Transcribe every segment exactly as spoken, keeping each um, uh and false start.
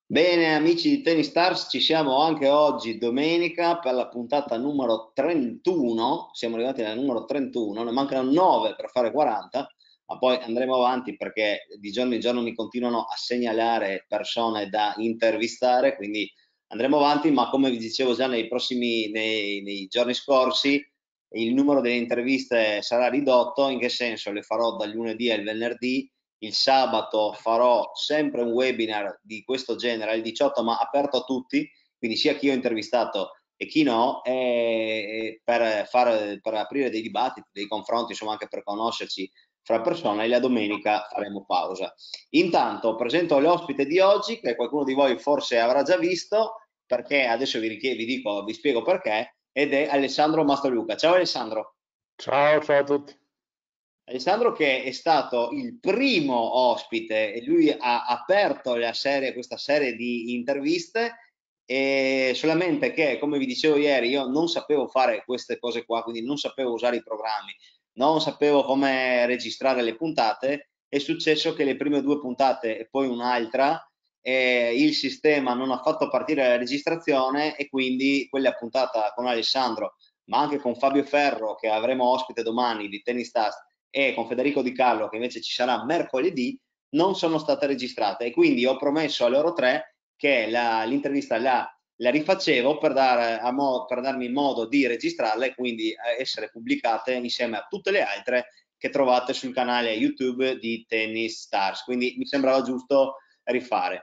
Bene, amici di Tennis Stars, ci siamo anche oggi, domenica, per la puntata numero trentuno. Siamo arrivati al numero trentuno, ne mancano nove per fare quaranta, ma poi andremo avanti perché di giorno in giorno mi continuano a segnalare persone da intervistare, quindi andremo avanti, ma come vi dicevo già nei prossimi, nei, nei giorni scorsi, il numero delle interviste sarà ridotto. In che senso? Le farò dal lunedì al venerdì. Il sabato farò sempre un webinar di questo genere alle diciotto, ma aperto a tutti, quindi sia chi ho intervistato e chi no, e per, far, per aprire dei dibattiti, dei confronti, insomma anche per conoscerci fra persone. E la domenica faremo pausa. Intanto presento l'ospite di oggi, che qualcuno di voi forse avrà già visto, perché adesso vi, richiedo, vi dico, vi spiego perché, ed è Alessandro Mastroluca. Ciao Alessandro. Ciao, ciao a tutti. Alessandro che è stato il primo ospite e lui ha aperto la serie, questa serie di interviste, e solamente che, come vi dicevo ieri, io non sapevo fare queste cose qua, quindi non sapevo usare i programmi, non sapevo come registrare le puntate. È successo che le prime due puntate e poi un'altra, eh, il sistema non ha fatto partire la registrazione e quindi quella puntata con Alessandro, ma anche con Fabio Ferro che avremo ospite domani di Tennis Task, e con Federico Di Carlo, che invece ci sarà mercoledì, non sono state registrate, e quindi ho promesso a loro tre che la, l'intervista la, la rifacevo per, dar, a mo, per darmi modo di registrarla e quindi essere pubblicate insieme a tutte le altre che trovate sul canale YouTube di Tennis Stars. Quindi mi sembrava giusto rifare.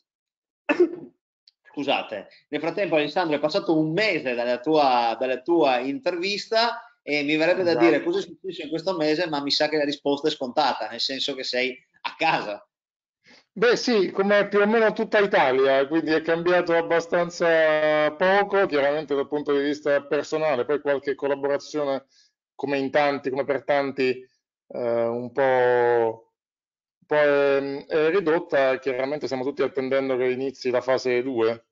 Scusate, nel frattempo Alessandro è passato un mese dalla tua, dalla tua intervista e mi verrebbe da dire Esatto. cosa è successo in questo mese, ma mi sa che la risposta è scontata, nel senso che sei a casa. Beh, sì, come più o meno tutta Italia, quindi è cambiato abbastanza poco, chiaramente dal punto di vista personale, poi qualche collaborazione come in tanti, come per tanti, eh, un po', un po' è, è ridotta, chiaramente stiamo tutti attendendo che inizi la fase due.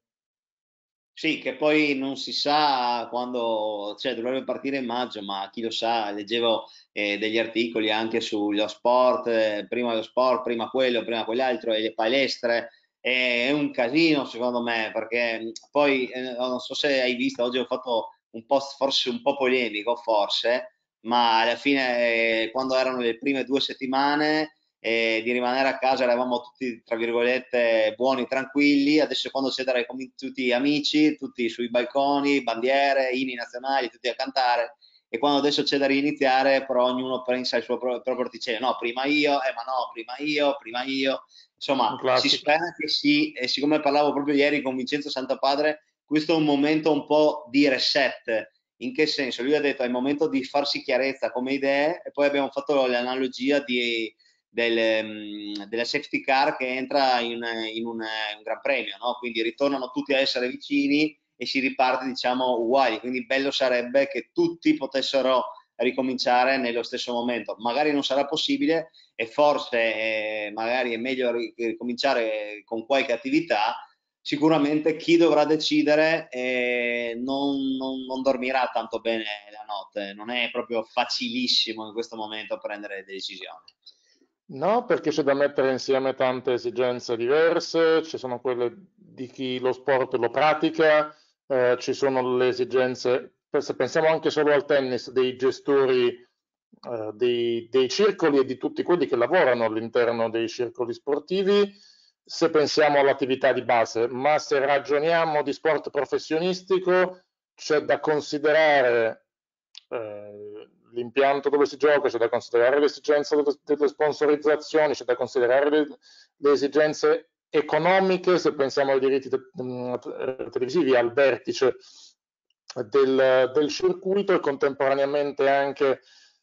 Sì, che poi non si sa quando, cioè dovrebbe partire in maggio, ma chi lo sa, leggevo eh, degli articoli anche sullo sport, eh, prima lo sport, prima quello, prima quell'altro, e le palestre, eh, è un casino secondo me, perché mh, poi eh, non so se hai visto, oggi ho fatto un post forse un po' polemico, forse, ma alla fine eh, quando erano le prime due settimane e di rimanere a casa eravamo tutti, tra virgolette, buoni, tranquilli. Adesso quando c'è da tutti amici, tutti sui balconi, bandiere, inni nazionali, tutti a cantare. E quando adesso c'è da riniziare, però ognuno pensa al suo pro- proprio orticello. No, prima io, eh ma no, prima io, prima io. Un Insomma, si classico. spera che sì, e siccome parlavo proprio ieri con Vincenzo Santapadre, questo è un momento un po' di reset. In che senso? Lui ha detto è il momento di farsi chiarezza come idee, e poi abbiamo fatto l'analogia di del, mh, della safety car che entra in, in un, un Gran Premio, no? Quindi ritornano tutti a essere vicini e si riparte, diciamo, uguali. Quindi bello sarebbe che tutti potessero ricominciare nello stesso momento. Magari non sarà possibile e forse eh, magari è meglio ricominciare con qualche attività. Sicuramente chi dovrà decidere eh, non, non, non dormirà tanto bene la notte, non è proprio facilissimo in questo momento prendere le decisioni. No, perché c'è da mettere insieme tante esigenze diverse, ci sono quelle di chi lo sport lo pratica, eh, ci sono le esigenze, se pensiamo anche solo al tennis, dei gestori, eh, dei, dei circoli e di tutti quelli che lavorano all'interno dei circoli sportivi, se pensiamo all'attività di base, ma se ragioniamo di sport professionistico, c'è da considerare eh, l'impianto dove si gioca, c'è da considerare l'esigenza delle, delle sponsorizzazioni, c'è da considerare le, le esigenze economiche, se pensiamo ai diritti te, mh, televisivi, al vertice del, del circuito, e contemporaneamente anche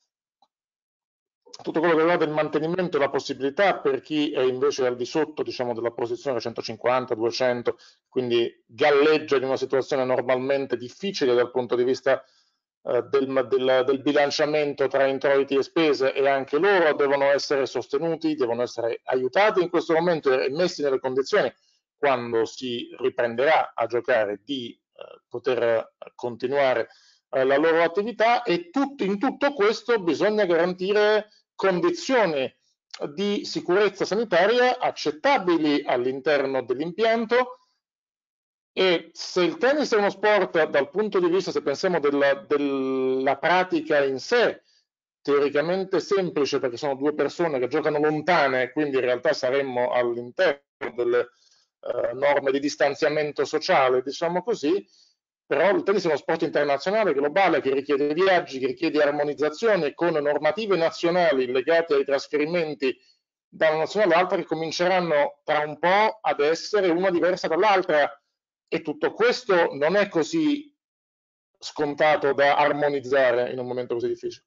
tutto quello che riguarda il mantenimento e la possibilità per chi è invece al di sotto, diciamo, della posizione centocinquanta, duecento, quindi galleggia in una situazione normalmente difficile dal punto di vista eh, del, del, del bilanciamento tra introiti e spese, e anche loro devono essere sostenuti, devono essere aiutati in questo momento e messi nelle condizioni, quando si riprenderà a giocare, di eh, poter continuare eh, la loro attività. E tutto, in tutto questo bisogna garantire condizioni di sicurezza sanitaria accettabili all'interno dell'impianto. E se il tennis è uno sport dal punto di vista, se pensiamo della, della pratica in sé, teoricamente semplice perché sono due persone che giocano lontane, quindi in realtà saremmo all'interno delle eh, norme di distanziamento sociale, diciamo così, però il tennis è uno sport internazionale, globale, che richiede viaggi, che richiede armonizzazione con normative nazionali legate ai trasferimenti da una nazione all'altra che cominceranno tra un po' ad essere una diversa dall'altra. E tutto questo non è così scontato da armonizzare in un momento così difficile.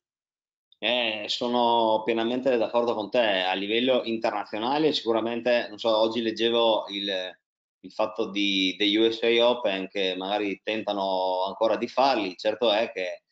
Eh, sono pienamente d'accordo con te. A livello internazionale, sicuramente, non so, oggi leggevo il, il fatto di, degli U S A Open che magari tentano ancora di farli. Certo è che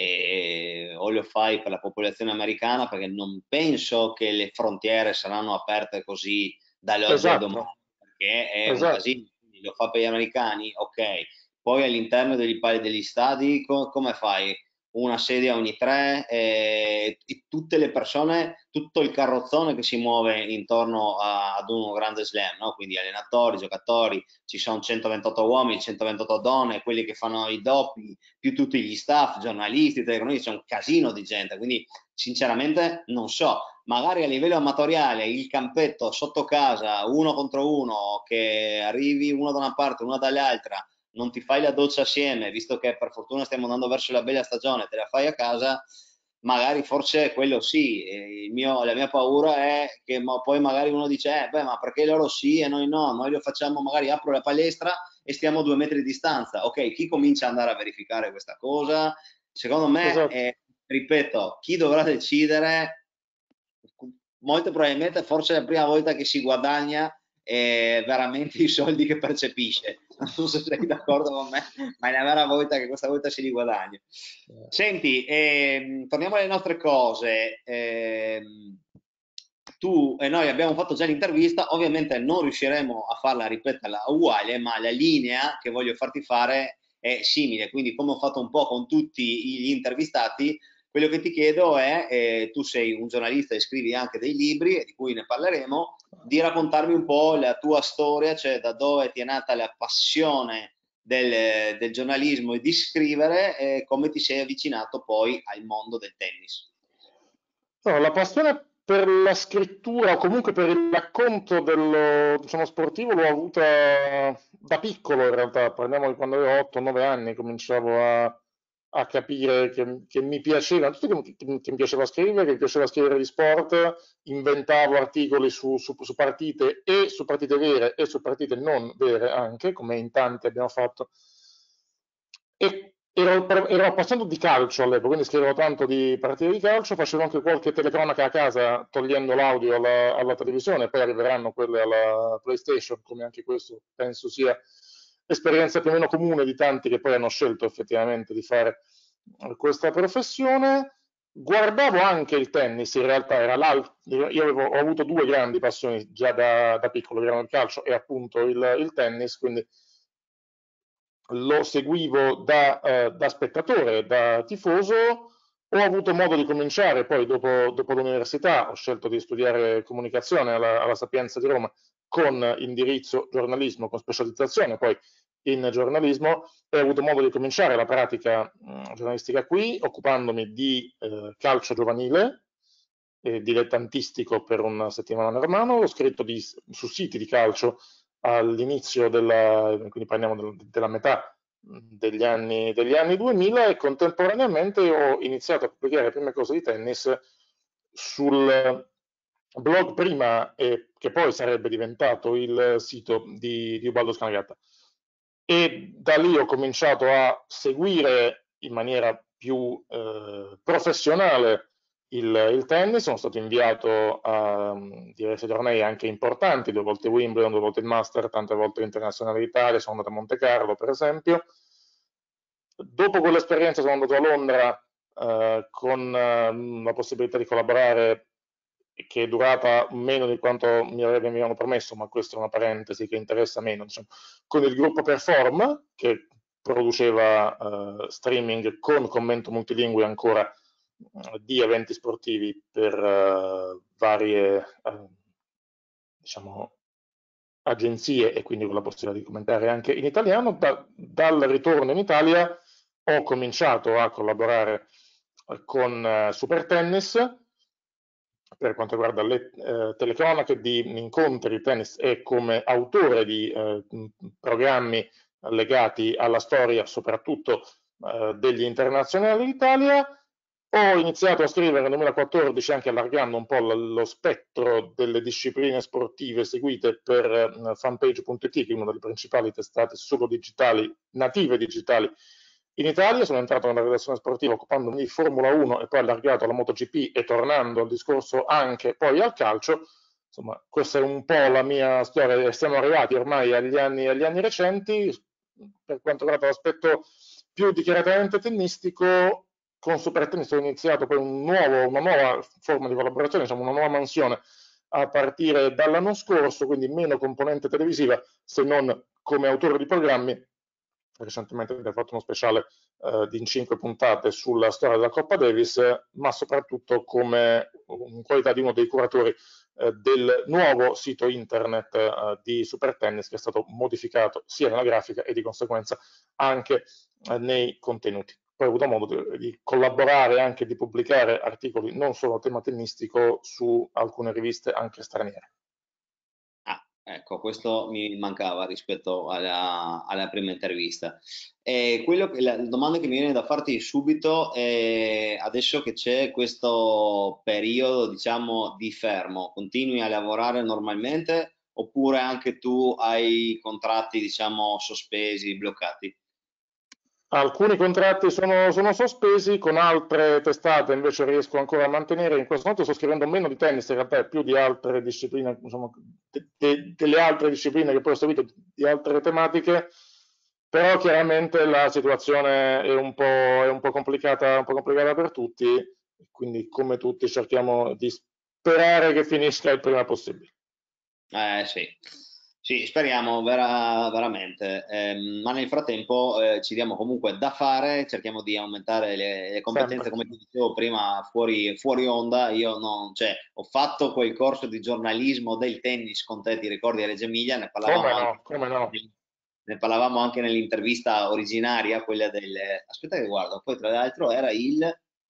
eh, o lo fai per la popolazione americana, perché non penso che le frontiere saranno aperte così dall'oggi al Esatto, domani, perché è un esatto. casino. Quindi lo fa per gli americani, ok. Poi all'interno degli, degli stadi, co- come fai? Una sedia ogni tre e, e tutte le persone, tutto il carrozzone che si muove intorno a, ad uno grande slam, no? Quindi allenatori, giocatori, ci sono centoventotto uomini, centoventotto donne, quelli che fanno i doppi, più tutti gli staff, giornalisti, telecronisti, c'è un casino di gente, quindi sinceramente non so, magari a livello amatoriale il campetto sotto casa, uno contro uno, che arrivi uno da una parte, uno dall'altra, non ti fai la doccia assieme, visto che per fortuna stiamo andando verso la bella stagione, te la fai a casa, magari forse quello sì. Il mio, la mia paura è che ma poi magari uno dice, eh, beh, ma perché loro sì e noi no? Noi lo facciamo, magari apro la palestra e stiamo a due metri di distanza. Ok, chi comincia ad andare a verificare questa cosa? Secondo me, Esatto. eh, ripeto, chi dovrà decidere, molto probabilmente forse è la prima volta che si guadagna eh, veramente i soldi che percepisce. Non so se sei d'accordo con me, ma è la vera volta che questa volta si li guadagna. Senti, ehm, torniamo alle nostre cose. Ehm, tu e noi abbiamo fatto già l'intervista, ovviamente non riusciremo a farla, ripeterla uguale, ma la linea che voglio farti fare è simile, quindi come ho fatto un po' con tutti gli intervistati, quello che ti chiedo è, eh, tu sei un giornalista e scrivi anche dei libri, di cui ne parleremo, di raccontarmi un po' la tua storia, cioè da dove ti è nata la passione del, del giornalismo e di scrivere e come ti sei avvicinato poi al mondo del tennis. No, la passione per la scrittura o comunque per il racconto dello, diciamo, sportivo l'ho avuta da piccolo in realtà, parliamo di quando avevo otto nove anni, cominciavo a, a capire che, che mi piaceva, tutto che, che- che mi piaceva scrivere, che mi piaceva scrivere di sport, inventavo articoli su, su- su partite e su partite vere e su partite non vere anche, come in tanti abbiamo fatto. E ero, ero appassionato di calcio all'epoca, quindi scrivevo tanto di partite di calcio, facevo anche qualche telecronaca a casa togliendo l'audio alla, alla televisione, poi arriveranno quelle alla PlayStation, come anche questo penso sia esperienza più o meno comune di tanti che poi hanno scelto effettivamente di fare eh, questa professione. Guardavo anche il tennis, in realtà era l'altro, io avevo, ho avuto due grandi passioni già da, da piccolo, che erano il calcio e appunto il, il tennis, quindi lo seguivo da, eh, da spettatore, da tifoso, ho avuto modo di cominciare poi dopo, dopo l'università, ho scelto di studiare comunicazione alla, alla Sapienza di Roma con indirizzo giornalismo, con specializzazione poi in giornalismo e ho avuto modo di cominciare la pratica mh, giornalistica qui, occupandomi di eh, calcio giovanile, eh, dilettantistico per una settimana romano, ho scritto di, su siti di calcio all'inizio della, quindi parliamo del, della metà degli anni, degli anni duemila e contemporaneamente ho iniziato a pubblicare le prime cose di tennis sul blog prima e che poi sarebbe diventato il sito di, di Ubaldo Scanagatta. E da lì ho cominciato a seguire in maniera più eh, professionale il, il tennis, sono stato inviato a um, diversi tornei anche importanti, due volte Wimbledon, due volte il Master, tante volte l'Internazionale d'Italia, sono andato a Monte Carlo per esempio. Dopo quell'esperienza sono andato a Londra eh, con eh, la possibilità di collaborare che è durata meno di quanto mi avevano promesso, ma questa è una parentesi che interessa meno, diciamo, con il gruppo Perform che produceva eh, streaming con commento multilingue ancora di eventi sportivi per uh, varie uh, diciamo, agenzie e quindi con la possibilità di commentare anche in italiano. Da, dal ritorno in Italia ho cominciato a collaborare con uh, Super Tennis per quanto riguarda le eh, telecronache di incontri di tennis e come autore di eh, programmi legati alla storia soprattutto eh, degli internazionali d'Italia. Ho iniziato a scrivere nel duemilaquattordici anche allargando un po' lo spettro delle discipline sportive seguite per eh, fanpage punto it, che è una delle principali testate solo digitali, native digitali in Italia. Sono entrato nella redazione sportiva occupandomi di Formula uno e poi allargato alla MotoGP e tornando al discorso anche poi al calcio. Insomma, questa è un po' la mia storia. Siamo arrivati ormai agli anni, agli anni recenti. Per quanto riguarda l'aspetto più dichiaratamente tennistico, con Super Tennis ho iniziato poi un nuovo, una nuova forma di collaborazione, diciamo una nuova mansione a partire dall'anno scorso, quindi meno componente televisiva se non come autore di programmi. Recentemente abbiamo fatto uno speciale eh, di cinque puntate sulla storia della Coppa Davis, ma soprattutto come in qualità di uno dei curatori eh, del nuovo sito internet eh, di Super Tennis, che è stato modificato sia nella grafica e di conseguenza anche eh, nei contenuti. Poi ho avuto modo di, di collaborare e anche di pubblicare articoli non solo a tema tennistico su alcune riviste anche straniere. Ecco, questo mi mancava rispetto alla, alla prima intervista. E quello che, la domanda che mi viene da farti subito è, adesso che c'è questo periodo, diciamo, di fermo, continui a lavorare normalmente oppure anche tu hai contratti, diciamo, sospesi, bloccati? Alcuni contratti sono, sono sospesi, con altre testate invece riesco ancora a mantenere. In questo momento sto scrivendo meno di tennis, in realtà è più di altre discipline, insomma, de, de, delle altre discipline che poi ho seguito, di altre tematiche, però chiaramente la situazione è un po', è un po' complicata, un po' complicata per tutti, quindi come tutti cerchiamo di sperare che finisca il prima possibile. Eh sì, sì, speriamo vera- veramente. Ehm, ma nel frattempo eh, ci diamo comunque da fare, cerchiamo di aumentare le, le competenze, Sempre. come ti dicevo prima, fuori, fuori onda. Io non, cioè, ho fatto quel corso di giornalismo del tennis con te, ti ricordi a Reggio Emilia, ne parlavamo Come anche, no, come no. ne parlavamo anche nell'intervista originaria, quella del... Aspetta che guardo, poi tra l'altro era il,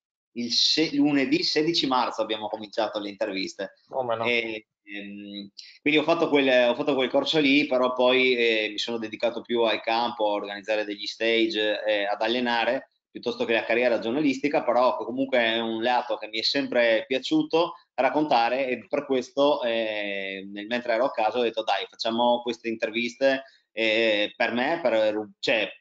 il se- lunedì sedici marzo abbiamo cominciato le interviste. Come no. E, ehm, quindi ho fatto quel, ho fatto quel corso lì, però poi eh, mi sono dedicato più al campo, a organizzare degli stage, eh, ad allenare, piuttosto che la carriera giornalistica, però comunque è un lato che mi è sempre piaciuto raccontare e per questo, eh, nel, mentre ero a casa, ho detto dai, facciamo queste interviste eh, per me, per, cioè,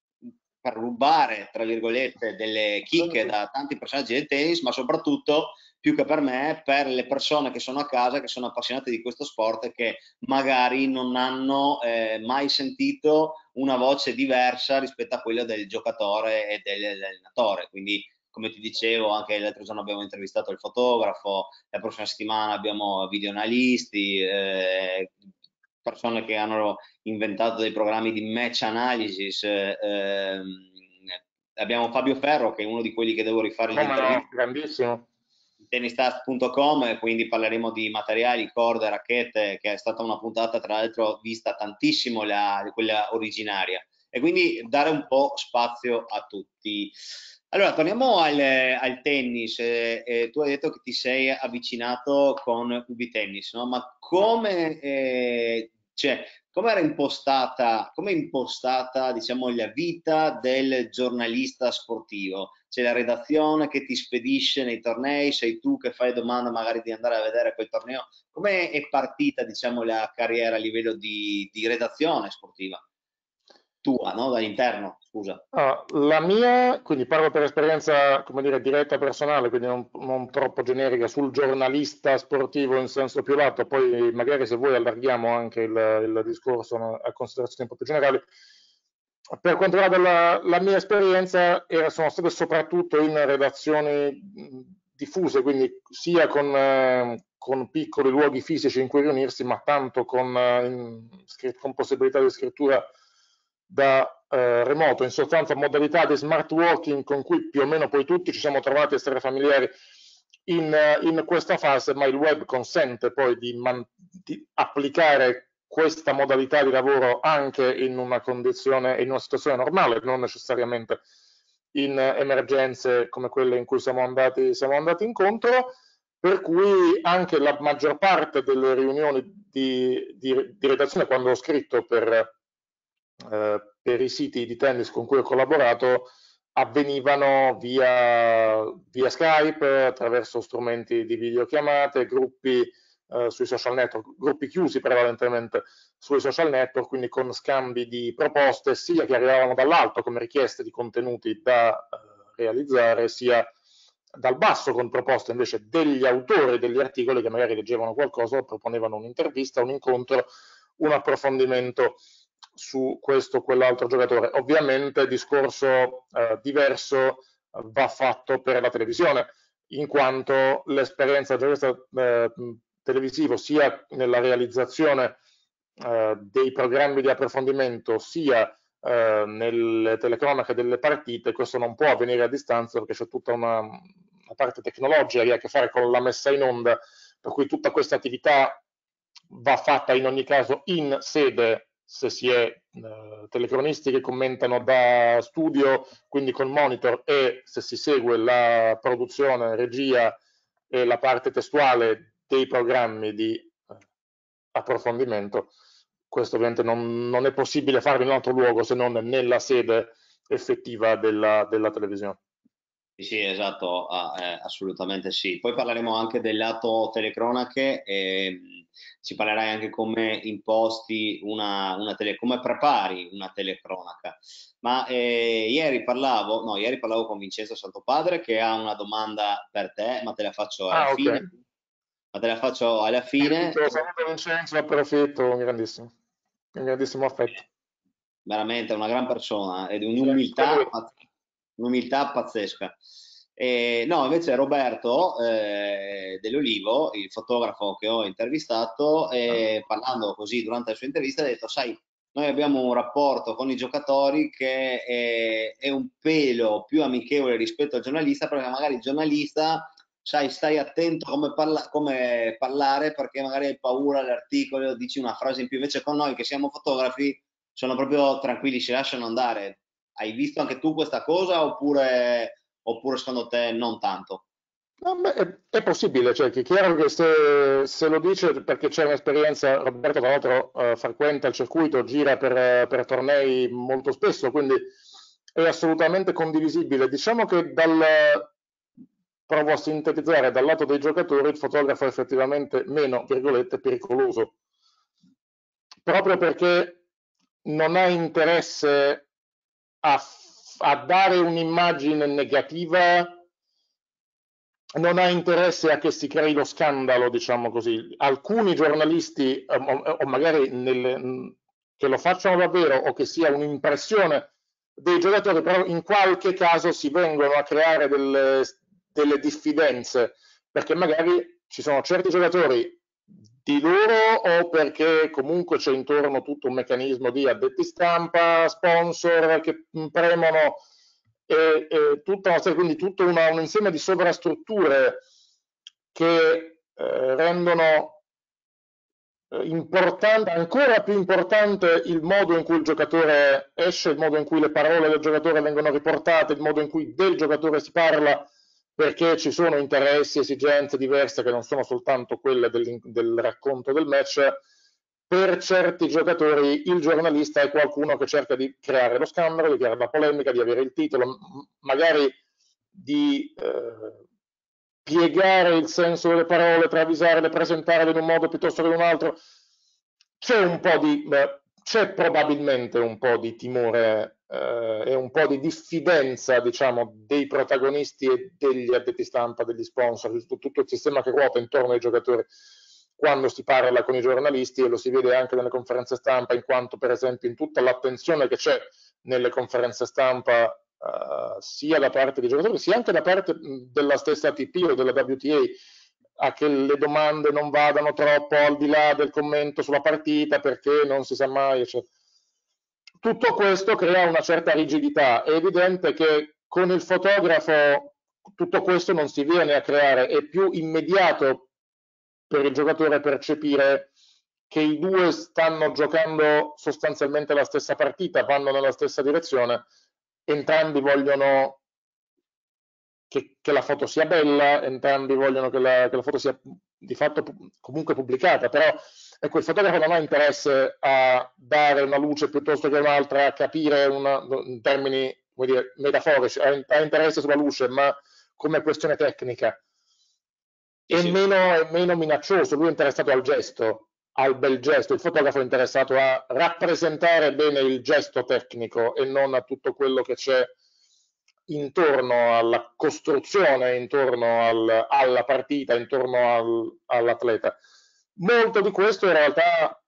per rubare, tra virgolette, delle chicche da tanti personaggi del tennis, ma soprattutto più che per me, per le persone che sono a casa, che sono appassionate di questo sport e che magari non hanno eh, mai sentito una voce diversa rispetto a quella del giocatore e dell'allenatore. Quindi, come ti dicevo, anche l'altro giorno abbiamo intervistato il fotografo, la prossima settimana abbiamo videoanalisti, eh, persone che hanno inventato dei programmi di match analysis. Eh, ehm, abbiamo Fabio Ferro, che è uno di quelli che devo rifare gli Come no, interviste, grandissimo. tennistast punto com, quindi parleremo di materiali, corde, racchette, che è stata una puntata tra l'altro vista tantissimo la, quella originaria, e quindi dare un po' spazio a tutti. Allora, torniamo al, al tennis. Eh, eh, tu hai detto che ti sei avvicinato con U B Tennis, no? Ma come, eh, cioè, come era impostata, come è impostata, diciamo, la vita del giornalista sportivo? C'è la redazione che ti spedisce nei tornei, sei tu che fai domanda magari di andare a vedere quel torneo. Come è partita, diciamo, la carriera a livello di, di redazione sportiva? Tua, no? Dall'interno, scusa. Ah, la mia, quindi parlo per esperienza, come dire, diretta personale, quindi non, non troppo generica, sul giornalista sportivo in senso più lato, poi magari se vuoi allarghiamo anche il, il discorso no, a considerazioni un po' più generali. Per quanto riguarda la, la mia esperienza, era, sono state soprattutto in redazioni diffuse, quindi sia con, eh, con piccoli luoghi fisici in cui riunirsi, ma tanto con, eh, in, con possibilità di scrittura da eh, remoto, in sostanza modalità di smart working con cui più o meno poi tutti ci siamo trovati a essere familiari in, in questa fase, ma il web consente poi di, man, di applicare questa modalità di lavoro anche in una condizione, in una situazione normale, non necessariamente in emergenze come quelle in cui siamo andati, siamo andati incontro, per cui anche la maggior parte delle riunioni di, di, di redazione, quando ho scritto per, eh, per i siti di tennis con cui ho collaborato, avvenivano via, via Skype, attraverso strumenti di videochiamate, gruppi eh, sui social network, gruppi chiusi prevalentemente sui social network, quindi con scambi di proposte sia che arrivavano dall'alto come richieste di contenuti da eh, realizzare, sia dal basso con proposte invece degli autori degli articoli che magari leggevano qualcosa, proponevano un'intervista, un incontro, un approfondimento su questo o quell'altro giocatore. Ovviamente discorso eh, diverso eh, va fatto per la televisione, in quanto l'esperienza del giornalista eh, televisivo sia nella realizzazione eh, dei programmi di approfondimento sia eh, nelle telecronache delle partite, questo non può avvenire a distanza perché c'è tutta una, una parte tecnologica che ha a che fare con la messa in onda, per cui tutta questa attività va fatta in ogni caso in sede, se si è eh, telecronisti che commentano da studio, quindi con monitor, e se si segue la produzione, regia e la parte testuale dei programmi di eh, approfondimento. Questo ovviamente non, non è possibile farlo in un altro luogo se non nella sede effettiva della, della televisione. Sì, esatto, ah, eh, assolutamente sì. Poi parleremo anche del lato telecronache e mh, ci parlerai anche come imposti una, una tele, come prepari una telecronaca. Ma eh, ieri parlavo, no, ieri parlavo con Vincenzo Santopadre che ha una domanda per te, ma te la faccio alla Ah, ok. fine. Ma te la faccio alla fine. Lo saluto Vincenzo, approfitto, un grandissimo, un grandissimo affetto. Veramente una gran persona ed Sì, un'umiltà, un'umiltà pazzesca. E, no, invece Roberto eh, Dell'Olivo, il fotografo che ho intervistato, eh, parlando così durante la sua intervista, ha detto: sai, noi abbiamo un rapporto con i giocatori che è, è un pelo più amichevole rispetto al giornalista, perché magari il giornalista, sai, stai attento come, parla, come parlare, perché magari hai paura all'articolo, dici una frase in più. Invece con noi che siamo fotografi sono proprio tranquilli, si lasciano andare. Hai visto anche tu questa cosa oppure, oppure secondo te non tanto? No, beh, è, è possibile, cioè, che è chiaro che se, se lo dice perché c'è un'esperienza, Roberto tra l'altro eh, frequenta il circuito, gira per, eh, per tornei molto spesso, quindi è assolutamente condivisibile. Diciamo che dal, provo a sintetizzare, dal lato dei giocatori il fotografo è effettivamente meno, virgolette, pericoloso, proprio perché non ha interesse a, a dare un'immagine negativa, non ha interesse a che si crei lo scandalo, diciamo così. Alcuni giornalisti, o, o magari nelle, che lo facciano davvero o che sia un'impressione dei giocatori, però in qualche caso si vengono a creare delle, delle diffidenze, perché magari ci sono certi giocatori di loro o perché comunque c'è intorno tutto un meccanismo di addetti stampa, sponsor che premono e, e tutta una serie, quindi tutto una, un insieme di sovrastrutture che eh, rendono eh, importante, ancora più importante il modo in cui il giocatore esce, il modo in cui le parole del giocatore vengono riportate, il modo in cui del giocatore si parla, perché ci sono interessi, esigenze diverse che non sono soltanto quelle del, del racconto del match. Per certi giocatori il giornalista è qualcuno che cerca di creare lo scandalo, di creare la polemica, di avere il titolo, magari di eh, piegare il senso delle parole, travisarle, presentarle in un modo piuttosto che in un altro. C'è un po' di, beh, c'è probabilmente un po' di timore eh, e un po' di diffidenza, diciamo, dei protagonisti e degli addetti stampa, degli sponsor, tutto il sistema che ruota intorno ai giocatori quando si parla con i giornalisti, e lo si vede anche nelle conferenze stampa, in quanto per esempio in tutta l'attenzione che c'è nelle conferenze stampa Uh, sia da parte dei giocatori sia anche da parte della stessa A T P o della W T A, a che le domande non vadano troppo al di là del commento sulla partita perché non si sa mai, eccetera. tutto questo crea una certa rigidità. È evidente che con il fotografo tutto questo non si viene a creare, è più immediato per il giocatore percepire che i due stanno giocando sostanzialmente la stessa partita, vanno nella stessa direzione, entrambi vogliono che, che la foto sia bella, entrambi vogliono che la, che la foto sia di fatto comunque pubblicata, però ecco, il fotografo non ha interesse a dare una luce piuttosto che un'altra, a capire una, in termini, come dire, metaforici, ha, ha interesse sulla luce, ma come questione tecnica. È, sì, meno, è meno minaccioso, lui è interessato al gesto, al bel gesto, il fotografo è interessato a rappresentare bene il gesto tecnico e non a tutto quello che c'è intorno alla costruzione, intorno al, alla partita, intorno al, all'atleta. Molto di questo in realtà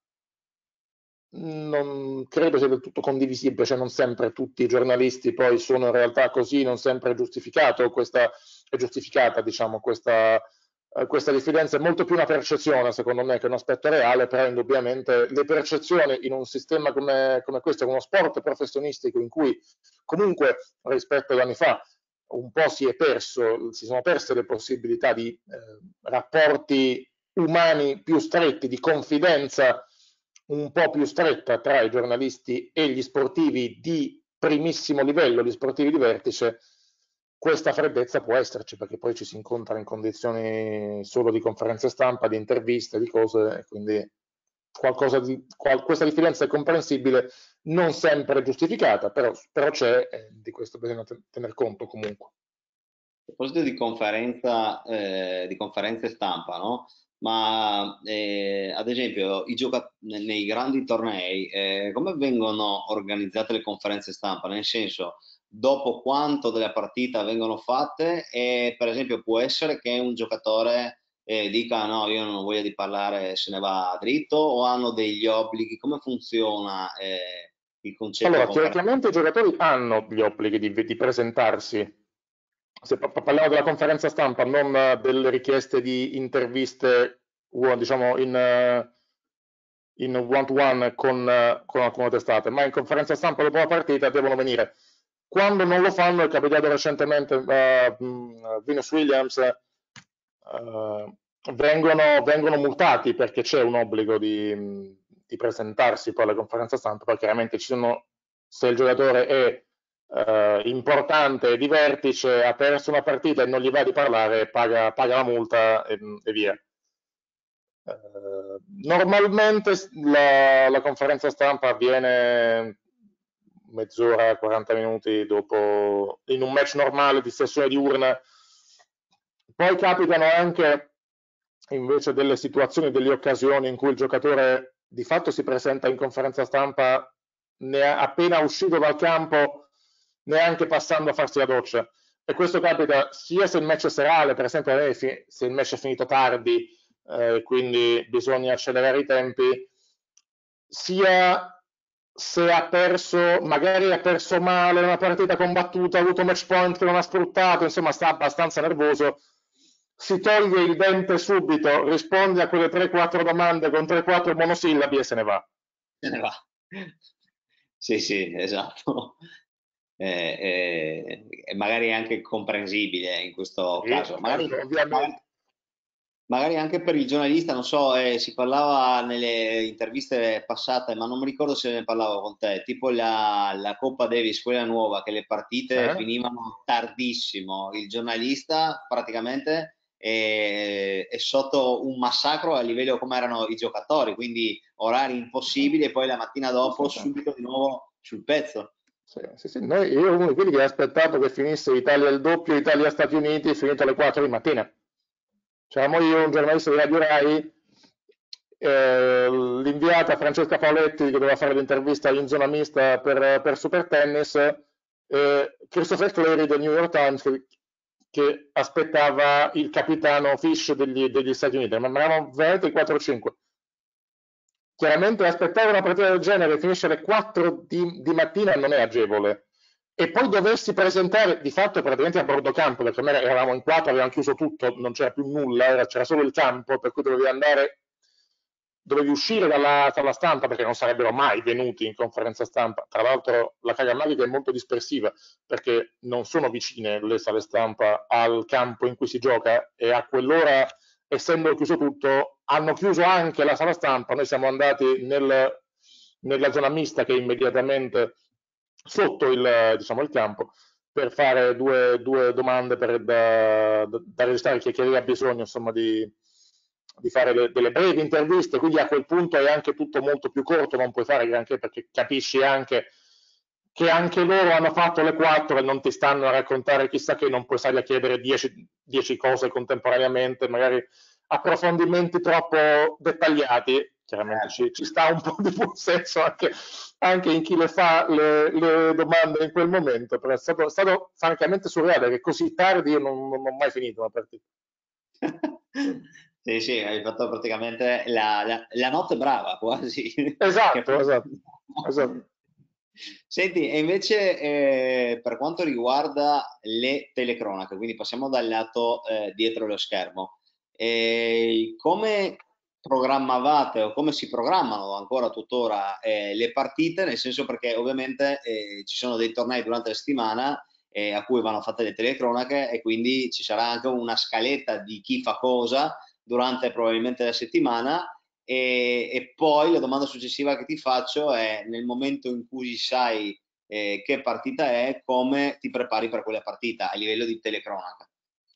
non credo sia del tutto condivisibile, cioè non sempre tutti i giornalisti poi sono in realtà così, non sempre è giustificato, questa è giustificata, diciamo, questa, eh, questa diffidenza è molto più una percezione, secondo me, che un aspetto reale, però indubbiamente le percezioni in un sistema come, come questo, uno sport professionistico in cui comunque rispetto ad anni fa un po' si è perso, si sono perse le possibilità di eh, rapporti umani più stretti, di confidenza un po' più stretta tra i giornalisti e gli sportivi di primissimo livello, gli sportivi di vertice, questa freddezza può esserci, perché poi ci si incontra in condizioni solo di conferenze stampa, di interviste, di cose, e quindi qualcosa di, qual, questa differenza è comprensibile, non sempre giustificata, però, però c'è, eh, di questo bisogna tener conto comunque. A proposito di conferenza, eh, di conferenze stampa, no? Ma eh, ad esempio i nei, nei grandi tornei, eh, come vengono organizzate le conferenze stampa? Nel senso, dopo quanto della partita vengono fatte e per esempio può essere che un giocatore eh, dica no, io non ho voglia di parlare, se ne va dritto, o hanno degli obblighi? Come funziona eh, il concetto? Allora, teoricamente i giocatori hanno gli obblighi di, di presentarsi. Se parliamo della conferenza stampa, non delle richieste di interviste, diciamo, in, in one-to-one con, con alcune testate, ma in conferenza stampa dopo la partita devono venire. Quando non lo fanno, è capitato recentemente, uh, Venus Williams, uh, vengono, vengono multati perché c'è un obbligo di, di presentarsi poi alla conferenza stampa, poi chiaramente ci sono, se il giocatore è Uh, importante di vertice, ha perso una partita e non gli va di parlare, paga, paga la multa e, e via. Uh, normalmente la, la conferenza stampa avviene mezz'ora, quaranta minuti dopo, in un match normale di sessione diurna. Poi capitano anche invece delle situazioni, delle occasioni in cui il giocatore di fatto si presenta in conferenza stampa ne appena uscito dal campo, neanche passando a farsi la doccia, e questo capita sia se il match è serale, per esempio se il match è finito tardi, eh, quindi bisogna accelerare i tempi, sia se ha perso, magari ha perso male una partita combattuta, ha avuto match point che non ha sfruttato, insomma sta abbastanza nervoso, si toglie il dente subito, risponde a quelle tre quattro domande con tre quattro monosillabi e se ne va. Se ne va. Sì, sì, esatto. Eh, eh, e magari anche comprensibile in questo sì, caso. Magari, magari, magari anche per il giornalista, non so, eh, si parlava nelle interviste passate, ma non mi ricordo se ne parlavo con te, tipo la, la Coppa Davis, quella nuova, che le partite eh? finivano tardissimo, il giornalista praticamente è, è sotto un massacro a livello come erano i giocatori, quindi orari impossibili e poi la mattina dopo subito di nuovo sul pezzo. Sì, sì, sì. Noi, io ero uno di quelli che ha aspettato che finisse Italia il doppio, Italia-Stati Uniti, finito alle quattro di mattina. C'eravamo io, un giornalista di Radio Rai, eh, l'inviata Francesca Paoletti che doveva fare l'intervista in zona mista per, per Super Tennis, eh, Christopher Clary del New York Times che, che aspettava il capitano Fish degli, degli Stati Uniti, ma eravamo veramente quattro o cinque. Chiaramente aspettare una partita del genere finisce alle quattro di, di mattina non è agevole, e poi doversi presentare di fatto praticamente a bordo campo, perché noi eravamo in quattro, avevamo chiuso tutto, non c'era più nulla, c'era solo il campo, per cui dovevi andare dovevi uscire dalla sala stampa perché non sarebbero mai venuti in conferenza stampa. Tra l'altro la carga magica è molto dispersiva perché non sono vicine le sale stampa al campo in cui si gioca e a quell'ora, essendo chiuso tutto, hanno chiuso anche la sala stampa. Noi siamo andati nel, nella zona mista che è immediatamente sotto il, diciamo, il campo per fare due, due domande per, da, da registrare chi aveva bisogno, insomma, di di fare le, delle brevi interviste, quindi a quel punto è anche tutto molto più corto, non puoi fare granché perché capisci anche che anche loro hanno fatto le quattro e non ti stanno a raccontare chissà che, non puoi stare a chiedere dieci cose contemporaneamente, magari approfondimenti troppo dettagliati. Chiaramente ci, ci sta un po' di buon senso anche, anche in chi le fa le, le domande in quel momento, però è stato, è stato francamente surreale che così tardi io non, non ho mai finito una partita. Sì, sì, hai fatto praticamente la, la, la notte brava quasi. Esatto, esatto, esatto. Senti, e invece eh, per quanto riguarda le telecronache, quindi passiamo dal lato eh, dietro lo schermo, eh, come programmavate o come si programmano ancora tuttora eh, le partite? Nel senso, perché ovviamente eh, ci sono dei tornei durante la settimana eh, a cui vanno fatte le telecronache e quindi ci sarà anche una scaletta di chi fa cosa durante probabilmente la settimana. E, e poi la domanda successiva che ti faccio è: nel momento in cui sai eh, che partita è, come ti prepari per quella partita a livello di telecronaca?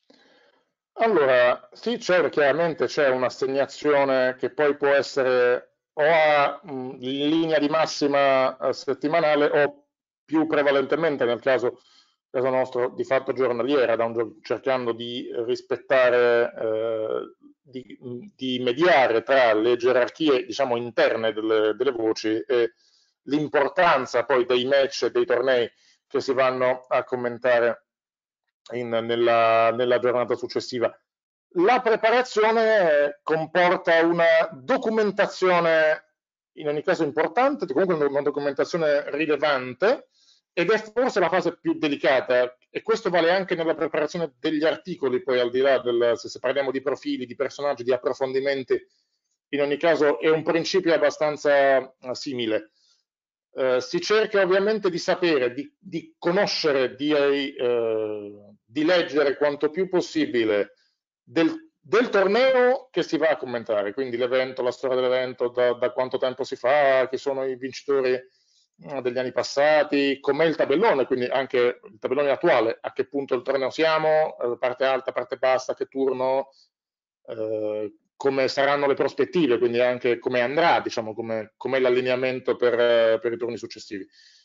Allora, sì, c'è, chiaramente c'è un'assegnazione che poi può essere o a mh, in linea di massima eh, settimanale o più prevalentemente nel caso, caso nostro di fatto giornaliera, da un gio- cercando di rispettare, eh, di, di mediare tra le gerarchie, diciamo, interne delle, delle voci e l'importanza poi dei match e dei tornei che si vanno a commentare in, nella, nella giornata successiva. La preparazione comporta una documentazione in ogni caso importante, comunque una documentazione rilevante, ed è forse la fase più delicata, e questo vale anche nella preparazione degli articoli, poi al di là del, se, se parliamo di profili, di personaggi, di approfondimenti, in ogni caso è un principio abbastanza uh, simile. Uh, si cerca ovviamente di sapere, di, di conoscere, di, uh, di leggere quanto più possibile del, del torneo che si va a commentare, quindi l'evento, la storia dell'evento, da, da quanto tempo si fa, chi sono i vincitori uh, degli anni passati, com'è il tabellone, quindi anche il tabellone attuale, a che punto il torneo siamo, uh, parte alta, parte bassa, che turno, uh, come saranno le prospettive, quindi anche come andrà, diciamo, come com'è l'allineamento per, per i turni successivi.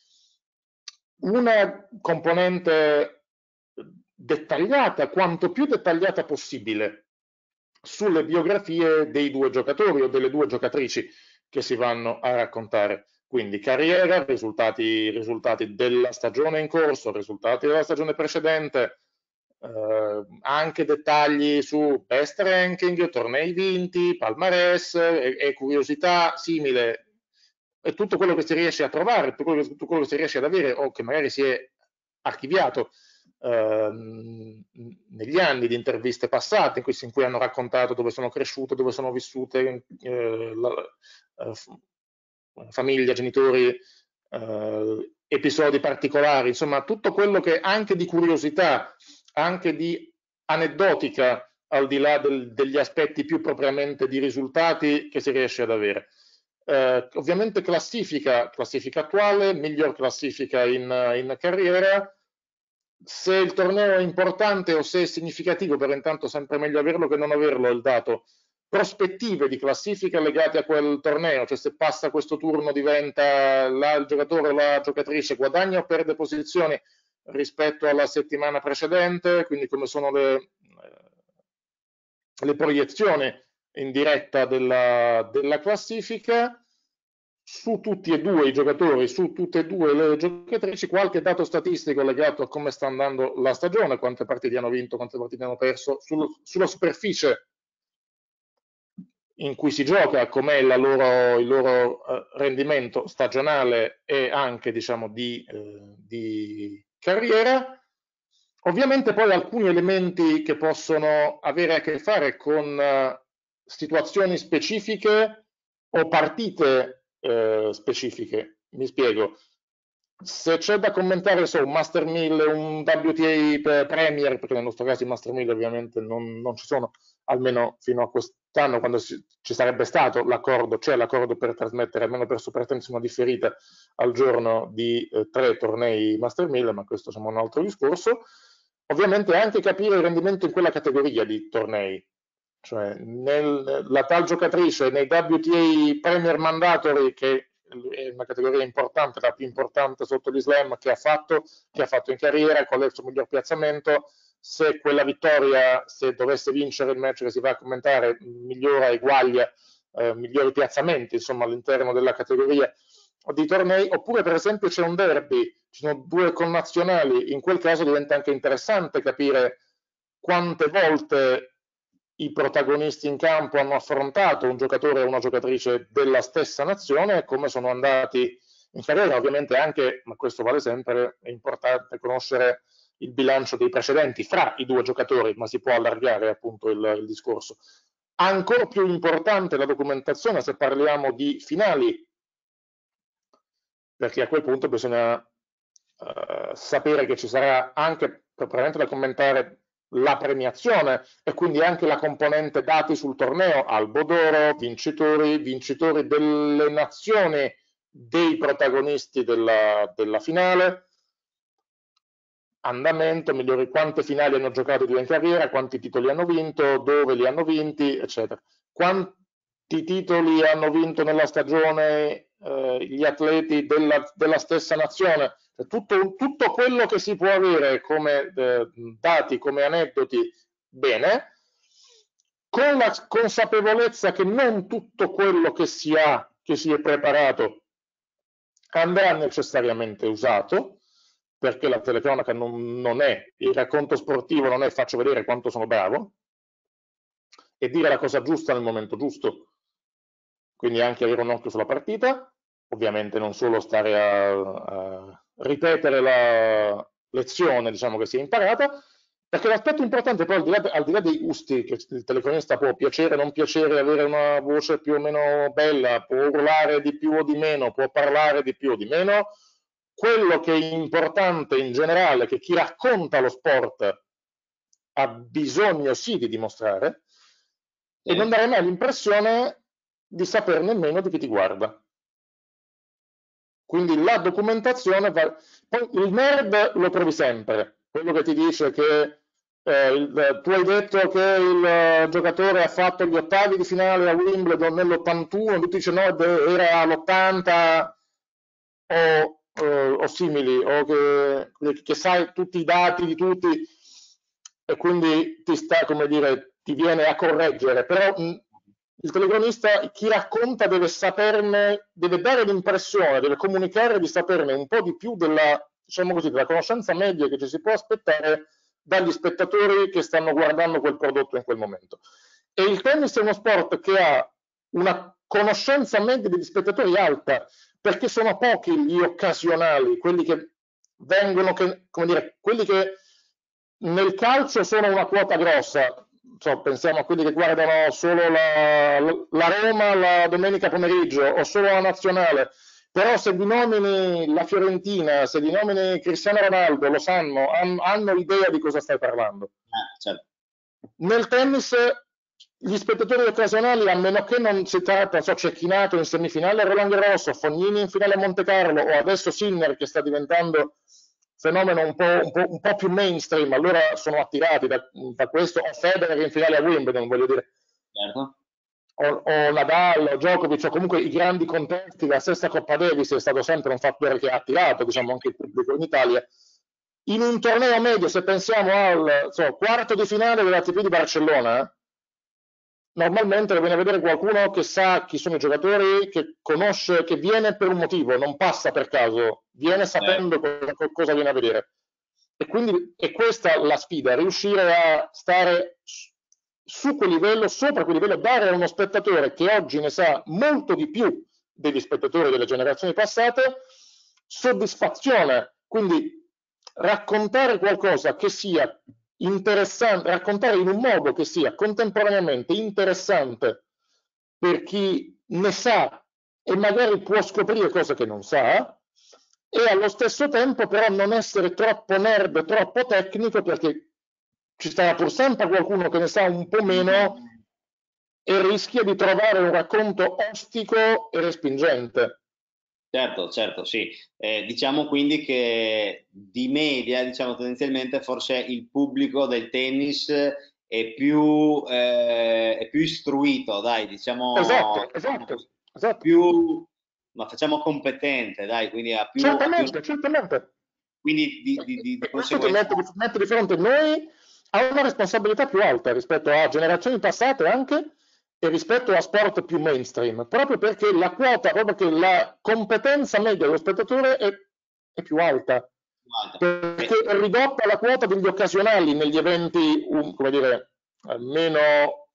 Una componente dettagliata, quanto più dettagliata possibile, sulle biografie dei due giocatori o delle due giocatrici che si vanno a raccontare. Quindi carriera, risultati, risultati della stagione in corso, risultati della stagione precedente, eh, anche dettagli su best ranking, tornei vinti, palmarès e, e curiosità simile, e tutto quello che si riesce a trovare, tutto quello, tutto quello che si riesce ad avere o che magari si è archiviato ehm, negli anni di interviste passate in cui, in cui hanno raccontato dove sono cresciute, dove sono vissute, eh, la, eh, famiglia, genitori, eh, episodi particolari, insomma tutto quello che anche di curiosità, anche di aneddotica, al di là del, degli aspetti più propriamente di risultati che si riesce ad avere. Eh, ovviamente classifica, classifica attuale, miglior classifica in, in carriera. Se il torneo è importante o se è significativo, però intanto sempre meglio averlo che non averlo il dato. Prospettive di classifica legate a quel torneo, cioè se passa questo turno diventa la, il giocatore o la giocatrice guadagna o perde posizioni rispetto alla settimana precedente, quindi come sono le, le proiezioni in diretta della, della classifica. Su tutti e due i giocatori, su tutte e due le giocatrici, qualche dato statistico legato a come sta andando la stagione, quante partite hanno vinto, quante partite hanno perso, sul, sulla superficie in cui si gioca, com'è la loro, il loro eh, rendimento stagionale e anche, diciamo, di, eh, di carriera. Ovviamente poi alcuni elementi che possono avere a che fare con uh, situazioni specifiche o partite eh, specifiche. Mi spiego. Se c'è da commentare so, un Master mille, un W T A Premier, perché nel nostro caso i Master mille ovviamente non, non ci sono, almeno fino a quest'anno, quando si, ci sarebbe stato l'accordo, c'è l'accordo per trasmettere almeno per Super Tennis una differita al giorno di eh, tre tornei Master mille, ma questo è un altro discorso. Ovviamente anche capire il rendimento in quella categoria di tornei, cioè nel, la tal giocatrice nei W T A Premier Mandatory, che è una categoria importante, la più importante sotto l'Islam che ha fatto, che ha fatto in carriera, qual è il suo miglior piazzamento, se quella vittoria, se dovesse vincere il match che si va a commentare, migliora, eguaglia eh, migliori piazzamenti, insomma, all'interno della categoria di tornei, oppure per esempio c'è un derby, ci sono due connazionali, in quel caso diventa anche interessante capire quante volte i protagonisti in campo hanno affrontato un giocatore o una giocatrice della stessa nazione e come sono andati in carriera. Ovviamente anche, ma questo vale sempre, è importante conoscere il bilancio dei precedenti fra i due giocatori, ma si può allargare appunto il, il discorso. Ancora più importante la documentazione se parliamo di finali, perché a quel punto bisogna uh, sapere che ci sarà anche probabilmente da commentare la premiazione e quindi anche la componente dati sul torneo, Albo d'Oro, vincitori, vincitori delle nazioni dei protagonisti della, della finale, andamento, migliori quante finali hanno giocato in carriera, quanti titoli hanno vinto, dove li hanno vinti, eccetera. Quanti titoli hanno vinto nella stagione eh, gli atleti della, della stessa nazione. Tutto, tutto quello che si può avere come eh, dati, come aneddoti, bene, con la consapevolezza che non tutto quello che si ha, che si è preparato, andrà necessariamente usato, perché la telecronaca non, non è, il racconto sportivo non è faccio vedere quanto sono bravo, e dire la cosa giusta nel momento giusto, quindi anche avere un occhio sulla partita, ovviamente non solo stare a, a ripetere la lezione, diciamo, che si è imparata, perché l'aspetto importante poi al di, là, al di là dei gusti, che il telecronista può piacere o non piacere, avere una voce più o meno bella, può urlare di più o di meno, può parlare di più o di meno, quello che è importante in generale, che chi racconta lo sport ha bisogno sì di dimostrare, sì, e non dare mai l'impressione di sapere nemmeno di chi ti guarda. Quindi la documentazione va... Poi il nerd lo trovi sempre, quello che ti dice che eh, il, tu hai detto che il giocatore ha fatto gli ottavi di finale a Wimbledon nell'ottantuno, tu dici no, era all'ottanta o, o, o simili, o che, che sai tutti i dati di tutti e quindi ti sta, come dire, ti viene a correggere, però mh, il telecronista, chi racconta deve saperne, deve dare l'impressione, deve comunicare di saperne un po' di più della, diciamo così, della conoscenza media che ci si può aspettare dagli spettatori che stanno guardando quel prodotto in quel momento. E il tennis è uno sport che ha una conoscenza media degli spettatori alta, perché sono pochi gli occasionali, quelli che vengono, che, come dire, quelli che nel calcio sono una quota grossa. So, pensiamo a quelli che guardano solo la, la Roma la domenica pomeriggio o solo la nazionale, però se vi nomini la Fiorentina, se vi nomini Cristiano Ronaldo, lo sanno, han, hanno idea di cosa stai parlando. Ah, certo. Nel tennis gli spettatori occasionali, a meno che non si tratta, so, Cecchinato in semifinale a Roland Garros, Fognini in finale a Monte Carlo o adesso Sinner che sta diventando fenomeno un po', un, po', un po' più mainstream, allora sono attirati da, da questo, o Federer in finale a Wimbledon, voglio dire, certo. o, o Nadal, o Djokovic, o comunque i grandi contesti, la stessa Coppa Davis è stato sempre un fattore che ha attirato, diciamo, anche il pubblico in Italia. In un torneo medio, se pensiamo al so, quarto di finale dell'A T P di Barcellona, normalmente viene a vedere qualcuno che sa chi sono i giocatori, che conosce, che viene per un motivo, non passa per caso, viene sapendo cosa, cosa viene a vedere. E quindi è questa la sfida, riuscire a stare su quel livello, sopra quel livello, dare a uno spettatore che oggi ne sa molto di più degli spettatori delle generazioni passate, soddisfazione, quindi raccontare qualcosa che sia interessante, raccontare in un modo che sia contemporaneamente interessante per chi ne sa e magari può scoprire cose che non sa, e allo stesso tempo però non essere troppo nerd, troppo tecnico, perché ci sarà pur sempre qualcuno che ne sa un po' meno e rischia di trovare un racconto ostico e respingente. Certo, certo, sì. Eh, diciamo quindi che di media, diciamo tendenzialmente, forse il pubblico del tennis è più, eh, è più istruito, dai, diciamo, Esatto, esatto, esatto. più, ma facciamo competente, dai, quindi ha più, ha più Certamente, certamente. quindi di, di- di- di E questo ti conseguenza, mette, di mette di fronte noi a una responsabilità più alta rispetto a generazioni passate anche e rispetto a sport più mainstream, proprio perché la quota, proprio perché la competenza media dello spettatore è, è più alta, guarda, perché eh, è ridotta la quota degli occasionali negli eventi, um, come dire, eh, meno,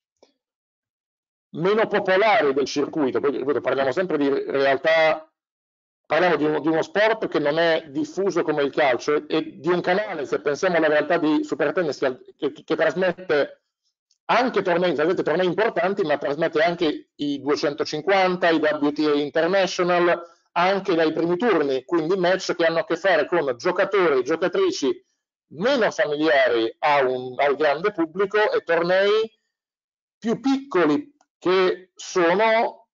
meno popolari del circuito. Poi ripeto, parliamo sempre di realtà, parliamo di uno, di uno sport che non è diffuso come il calcio e, e di un canale, se pensiamo alla realtà di Super Tennis, che, che, che trasmette anche tornei, trasmette tornei importanti, ma trasmette anche i duecentocinquanta, i W T A International, anche dai primi turni, quindi match che hanno a che fare con giocatori e giocatrici meno familiari a un, al grande pubblico e tornei più piccoli che sono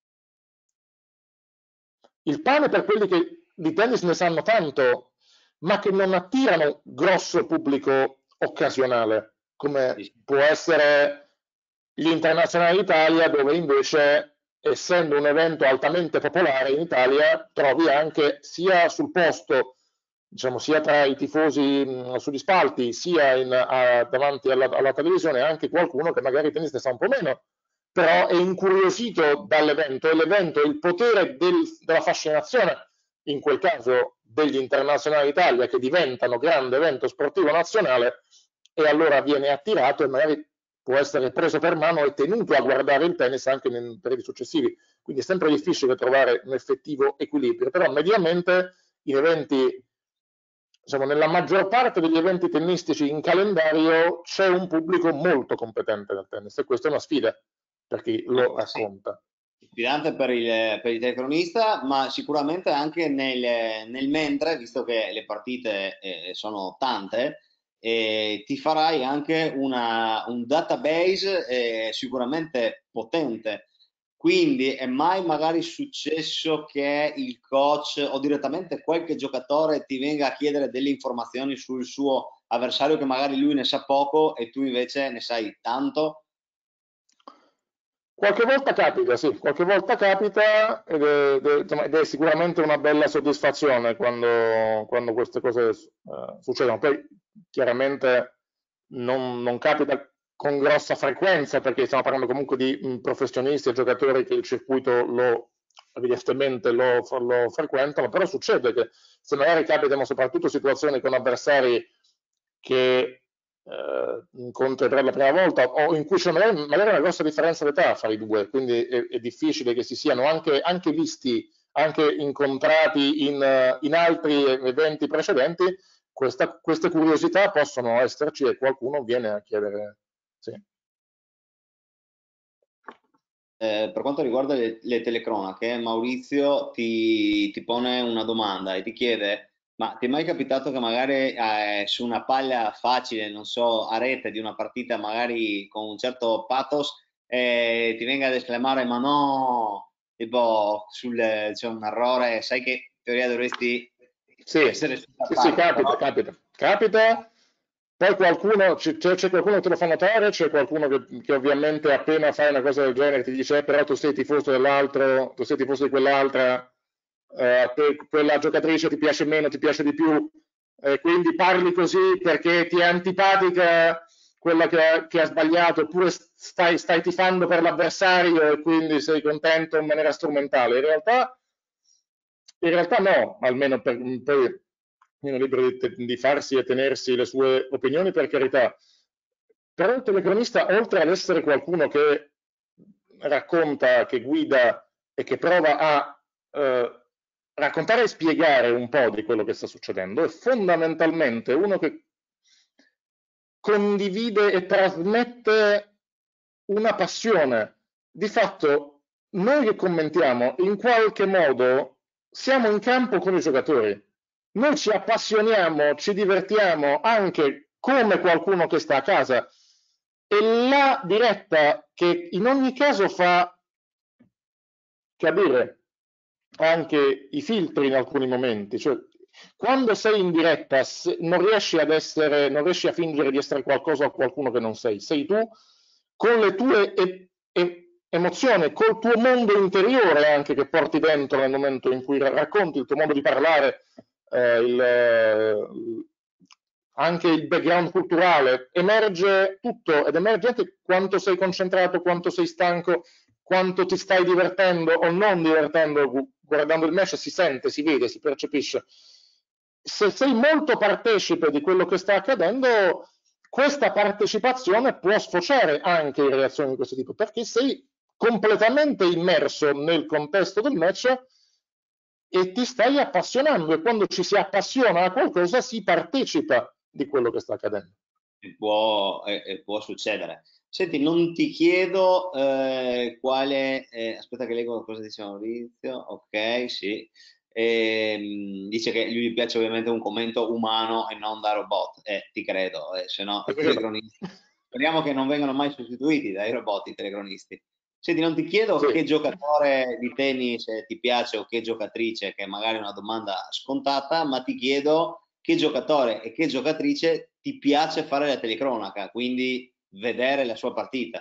il pane per quelli che di tennis ne sanno tanto, ma che non attirano grosso pubblico occasionale, come può essere gli internazionali d'Italia, dove invece, essendo un evento altamente popolare in Italia, trovi anche sia sul posto, diciamo, sia tra i tifosi mh, sugli spalti, sia in, a, davanti alla, alla televisione, anche qualcuno che magari tennis ne sa un po' meno, però è incuriosito dall'evento e l'evento, il potere del, della fascinazione, in quel caso degli internazionali d'Italia che diventano grande evento sportivo nazionale, e allora viene attirato e magari può essere preso per mano e tenuto a guardare il tennis anche nei periodi successivi. Quindi è sempre difficile trovare un effettivo equilibrio, però mediamente in eventi, diciamo, nella maggior parte degli eventi tennistici in calendario c'è un pubblico molto competente nel tennis e questa è una sfida per chi lo eh, sì. racconta. Sfidante per il, per il telecronista, ma sicuramente anche nel, nel mentre, visto che le partite eh, sono tante, eh, ti farai anche una, un database eh, sicuramente potente. Quindi è mai magari successo che il coach o direttamente qualche giocatore ti venga a chiedere delle informazioni sul suo avversario che magari lui ne sa poco e tu invece ne sai tanto? Qualche volta capita, sì, qualche volta capita ed è, ed è- insomma, ed è sicuramente una bella soddisfazione quando, quando queste cose eh, succedono. Poi chiaramente non, non capita con grossa frequenza perché stiamo parlando comunque di mh, professionisti e giocatori che il circuito lo, evidentemente lo, lo frequentano, però succede che se magari capitano soprattutto situazioni con avversari che eh, incontri per la prima volta o in cui c'è magari, magari una grossa differenza d'età fra i due, quindi è, è difficile che si siano anche, anche visti, anche incontrati in, eh, in altri eventi precedenti, questa, queste curiosità possono esserci e qualcuno viene a chiedere. Sì. Eh, per quanto riguarda le, le telecronache, Maurizio ti, ti pone una domanda e ti chiede: ma ti è mai capitato che magari eh, su una paglia facile, non so, a rete di una partita, magari con un certo pathos, eh, ti venga ad esclamare: ma no, tipo sul, c'è un errore, sai che in teoria dovresti Sì, essere sulla sì, sì, parte, capita, però capita. Capita, poi qualcuno, c'è c'è qualcuno che te lo fa notare, c'è qualcuno che, che ovviamente appena fai una cosa del genere ti dice, "Eh, però tu sei tifoso dell'altro, tu sei tifoso di quell'altra, eh, a te quella giocatrice ti piace meno, ti piace di più, e quindi parli così perché ti è antipatica quella che ha, che ha sbagliato, oppure stai, stai tifando per l'avversario e quindi sei contento in maniera strumentale. In realtà, in realtà no, almeno per, poi ognuno è libero di, di farsi e tenersi le sue opinioni, per carità. Però il telecronista, oltre ad essere qualcuno che racconta, che guida e che prova a eh, raccontare e spiegare un po' di quello che sta succedendo, è fondamentalmente uno che condivide e trasmette una passione. Di fatto noi che commentiamo in qualche modo siamo in campo con i giocatori. Noi ci appassioniamo, ci divertiamo anche come qualcuno che sta a casa. E la diretta che in ogni caso fa capire anche i filtri in alcuni momenti, cioè quando sei in diretta non riesci ad essere, non riesci a fingere di essere qualcosa o qualcuno che non sei, sei tu con le tue e, e, emozioni, col tuo mondo interiore anche che porti dentro nel momento in cui racconti il tuo modo di parlare, eh, il, anche il background culturale, emerge tutto ed emerge anche quanto sei concentrato, quanto sei stanco, quanto ti stai divertendo o non divertendo guardando il match, si sente, si vede, si percepisce. Se sei molto partecipe di quello che sta accadendo, questa partecipazione può sfociare anche in reazioni di questo tipo, perché sei completamente immerso nel contesto del match e ti stai appassionando, e quando ci si appassiona a qualcosa si partecipa di quello che sta accadendo. E può, e, e può succedere. Senti, non ti chiedo eh, quale... Eh, aspetta che leggo cosa dice Maurizio. Ok, sì. E, dice che gli piace ovviamente un commento umano e non da robot. Eh, ti credo, eh, se no i telecronisti. Speriamo che non vengano mai sostituiti dai robot i telecronisti. Senti, non ti chiedo Sì. che giocatore di tennis ti piace o che giocatrice, che magari è una domanda scontata, ma ti chiedo che giocatore e che giocatrice ti piace fare la telecronaca, quindi vedere la sua partita.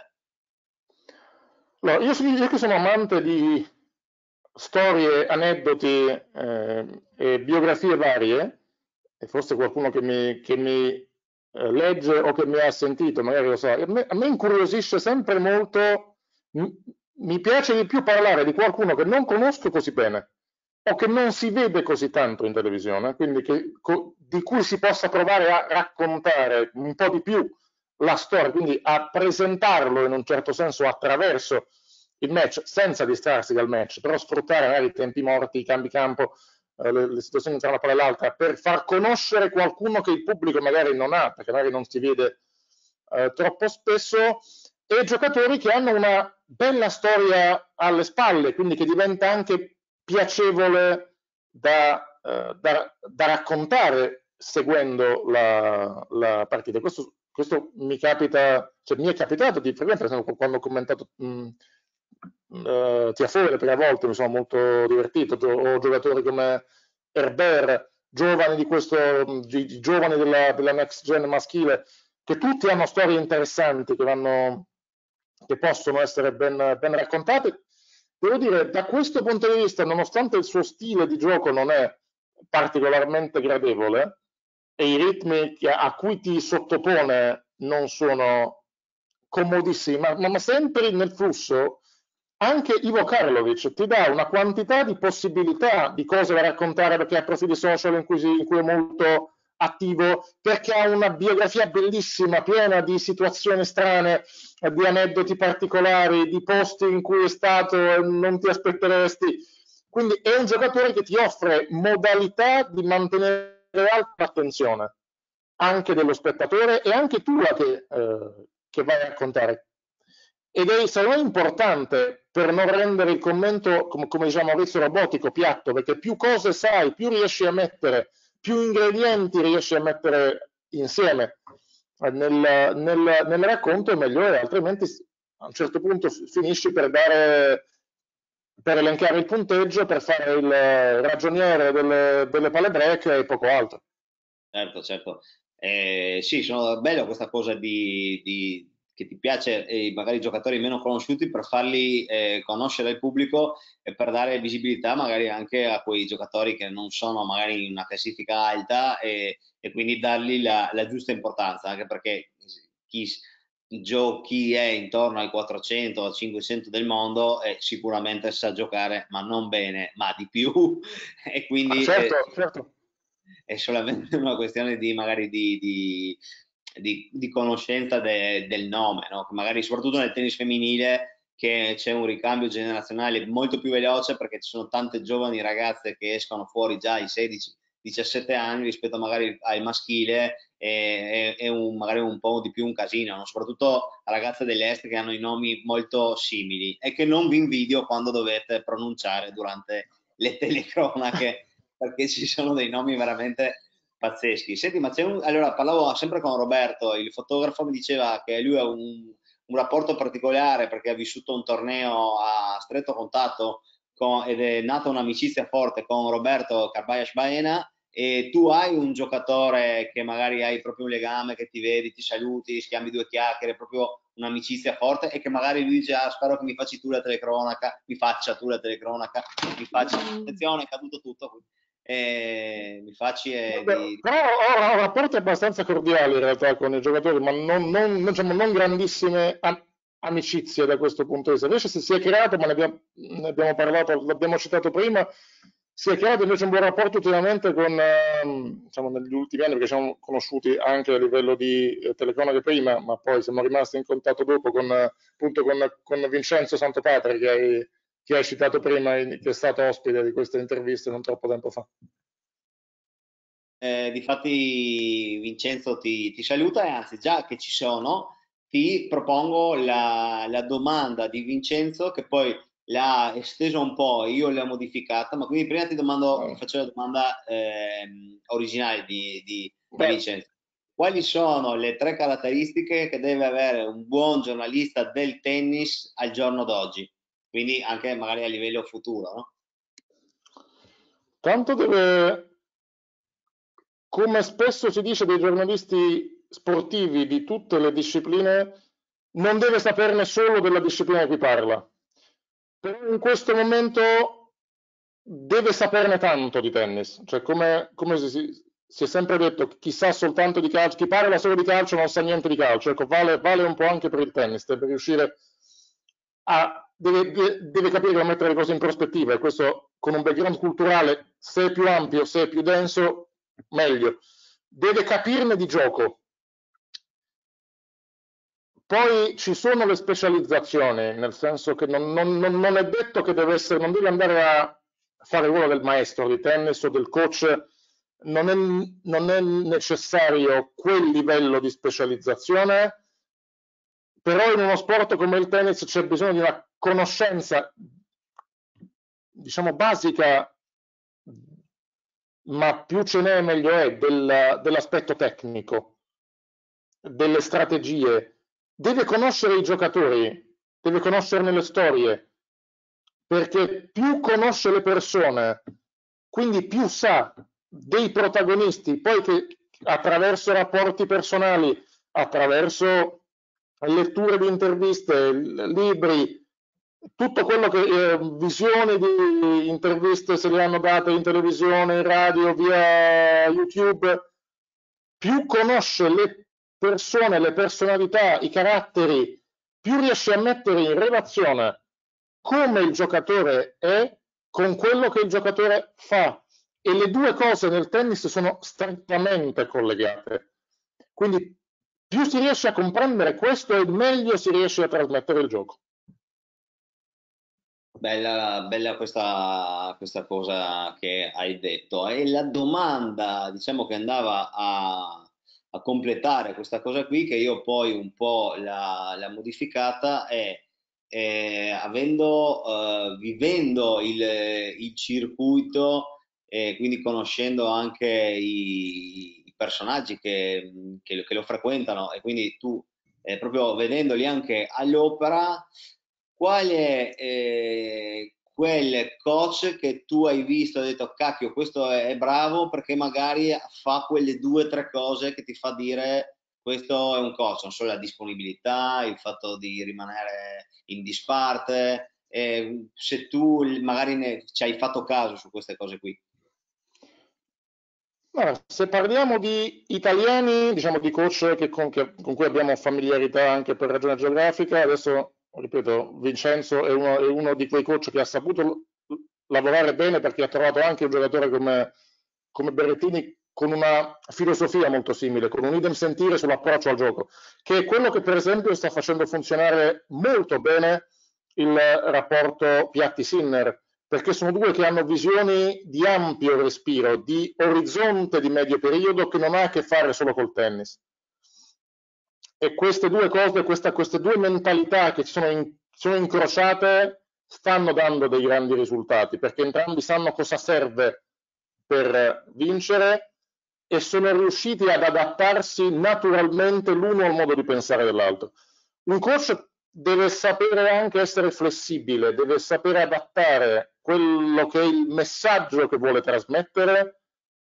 No, io, io che sono amante di storie, aneddoti eh, e biografie varie, e forse qualcuno che mi, che mi eh, legge o che mi ha sentito, magari lo sa, a me, a me incuriosisce sempre molto, mi, mi piace di più parlare di qualcuno che non conosco così bene o che non si vede così tanto in televisione, quindi che, co, di cui si possa provare a raccontare un po' di più la storia, quindi a presentarlo in un certo senso attraverso il match, senza distrarsi dal match, però sfruttare magari i tempi morti, i cambi campo, eh, le, le situazioni tra una palla e l'altra, per far conoscere qualcuno che il pubblico magari non ha, perché magari non si vede eh, troppo spesso, e giocatori che hanno una bella storia alle spalle, quindi che diventa anche piacevole da, eh, da, da raccontare seguendo la, la partita. Questo, questo mi capita, cioè mi è capitato di frequente, quando ho commentato mh, uh, Tiafore per a volte mi sono molto divertito, ho giocatori come Herbert, giovani di questo, di, di giovani della, della next gen maschile, che tutti hanno storie interessanti che, vanno, che possono essere ben, ben raccontate. Devo dire, da questo punto di vista, nonostante il suo stile di gioco non è particolarmente gradevole e i ritmi a cui ti sottopone non sono comodissimi, ma, ma sempre nel flusso, anche Ivo Karlovic ti dà una quantità di possibilità di cose da raccontare, perché ha profili social in cui, si, in cui è molto attivo, perché ha una biografia bellissima, piena di situazioni strane, di aneddoti particolari, di posti in cui è stato e non ti aspetteresti. Quindi è un giocatore che ti offre modalità di mantenere alta l'attenzione anche dello spettatore e anche tua che, eh, che vai a raccontare. Ed è, secondo me, importante per non rendere il commento, come, come diciamo Maurizio, robotico, piatto, perché più cose sai, più riesci a mettere, più ingredienti riesci a mettere insieme nel, nel, nel racconto, è meglio, altrimenti a un certo punto finisci per dare, per elencare il punteggio, per fare il ragioniere delle, delle pale break e poco altro. Certo, certo. Eh, sì, sono bello questa cosa di, di- che ti piace eh, magari i giocatori meno conosciuti per farli eh, conoscere al pubblico e per dare visibilità magari anche a quei giocatori che non sono magari in una classifica alta e, e quindi dargli la, la giusta importanza, anche perché chi, gio- chi è intorno ai quattrocento o cinquecento del mondo eh, sicuramente sa giocare, ma non bene, ma di più e Ah, quindi certo, eh, certo. è solamente una questione di magari di, di, di, di conoscenza de, del nome, no? Magari soprattutto nel tennis femminile che c'è un ricambio generazionale molto più veloce perché ci sono tante giovani ragazze che escono fuori già ai sedici diciassette anni rispetto magari al maschile è, è, è un, magari un po' di più un casino, no? Soprattutto ragazze dell'est che hanno i nomi molto simili e che non vi invidio quando dovete pronunciare durante le telecronache perché ci sono dei nomi veramente pazzeschi. Senti, ma c'è un... Allora, parlavo sempre con Roberto, il fotografo, mi diceva che lui ha un, un rapporto particolare perché ha vissuto un torneo a stretto contatto con, ed è nata un'amicizia forte con Roberto Carballas Baena, e tu hai un giocatore che magari hai proprio un legame, che ti vedi, ti saluti, scambi due chiacchiere, proprio un'amicizia forte, e che magari lui dice ah, spero che mi faccia tu la telecronaca, mi faccia tu la telecronaca, mi faccia, attenzione, è caduto tutto, e mi facci eh, di... Però ho, ho rapporti abbastanza cordiali in realtà con i giocatori, ma non, non, diciamo, non grandissime am amicizie da questo punto di vista. Invece si, si è creato, ma ne abbiamo, ne abbiamo parlato, l'abbiamo citato prima, si è creato invece un buon rapporto ultimamente con, ehm, diciamo, negli ultimi anni, perché ci siamo conosciuti anche a livello di eh, telecronache prima, ma poi siamo rimasti in contatto dopo con, appunto, con, con Vincenzo Santopatri, che hai, che hai citato prima, che è stato ospite di queste interviste non troppo tempo fa. Eh, difatti Vincenzo ti, ti saluta, e anzi già che ci sono ti propongo la, la domanda di Vincenzo che poi l'ha estesa un po', io l'ho modificata, ma quindi prima ti domando, ti Oh. faccio la domanda ehm, originale di, di, di Beh, Vincenzo. Quali sono le tre caratteristiche che deve avere un buon giornalista del tennis al giorno d'oggi? Quindi anche magari a livello futuro, no? tanto deve, come spesso si dice dei giornalisti sportivi di tutte le discipline, non deve saperne solo della disciplina di cui parla, però in questo momento deve saperne tanto di tennis, cioè come, come si, si è sempre detto, chi sa soltanto di calcio, chi parla solo di calcio non sa niente di calcio, ecco, vale, vale un po' anche per il tennis, deve riuscire a, deve, deve capire come mettere le cose in prospettiva, e questo con un background culturale, se è più ampio, se è più denso, meglio. Deve capirne di gioco. Poi ci sono le specializzazioni, nel senso che non, non, non è detto che deve essere, non devi andare a fare il ruolo del maestro di tennis o del coach, non è, non è necessario quel livello di specializzazione, però in uno sport come il tennis c'è bisogno di una conoscenza, diciamo, basica, ma più ce n'è meglio è, del, dell'aspetto tecnico, delle strategie. Deve conoscere i giocatori, deve conoscerne le storie, perché più conosce le persone, quindi più sa dei protagonisti, poi che attraverso rapporti personali, attraverso letture di interviste, libri, tutto quello che eh, visioni di interviste se le hanno date in televisione, in radio, via YouTube, più conosce le persone, le personalità, i caratteri, più riesce a mettere in relazione come il giocatore è con quello che il giocatore fa, e le due cose nel tennis sono strettamente collegate. Quindi più si riesce a comprendere questo e meglio si riesce a trasmettere il gioco. Bella, bella questa, questa cosa che hai detto. E la domanda, diciamo, che andava a, a completare questa cosa qui, che io poi un po' l'ha l'ha modificata, è eh, avendo, eh, vivendo il, il circuito e quindi conoscendo anche i, i personaggi che, che- che lo frequentano, e quindi tu eh, proprio vedendoli anche all'opera, qual è eh, quel coach che tu hai visto e hai detto cacchio, questo è, è bravo perché magari fa quelle due o tre cose che ti fa dire questo è un coach, non solo la disponibilità, il fatto di rimanere in disparte, eh, se tu magari ne, ci hai fatto caso su queste cose qui. Allora, se parliamo di italiani, diciamo di coach che con, che- con cui abbiamo familiarità anche per ragione geografica, adesso ripeto, Vincenzo è uno, è uno di quei coach che ha saputo l- lavorare bene, perché ha trovato anche un giocatore come, come Berrettini con una filosofia molto simile, con un idem sentire sull'approccio al gioco, che è quello che per esempio sta facendo funzionare molto bene il rapporto Piatti-Sinner, perché sono due che hanno visioni di ampio respiro, di orizzonte di medio periodo che non ha a che fare solo col tennis. E queste due cose, questa, queste due mentalità che sono, in, sono incrociate stanno dando dei grandi risultati, perché entrambi sanno cosa serve per vincere e sono riusciti ad adattarsi naturalmente l'uno al modo di pensare dell'altro. Un coach deve sapere anche essere flessibile, deve sapere adattare quello che è il messaggio che vuole trasmettere,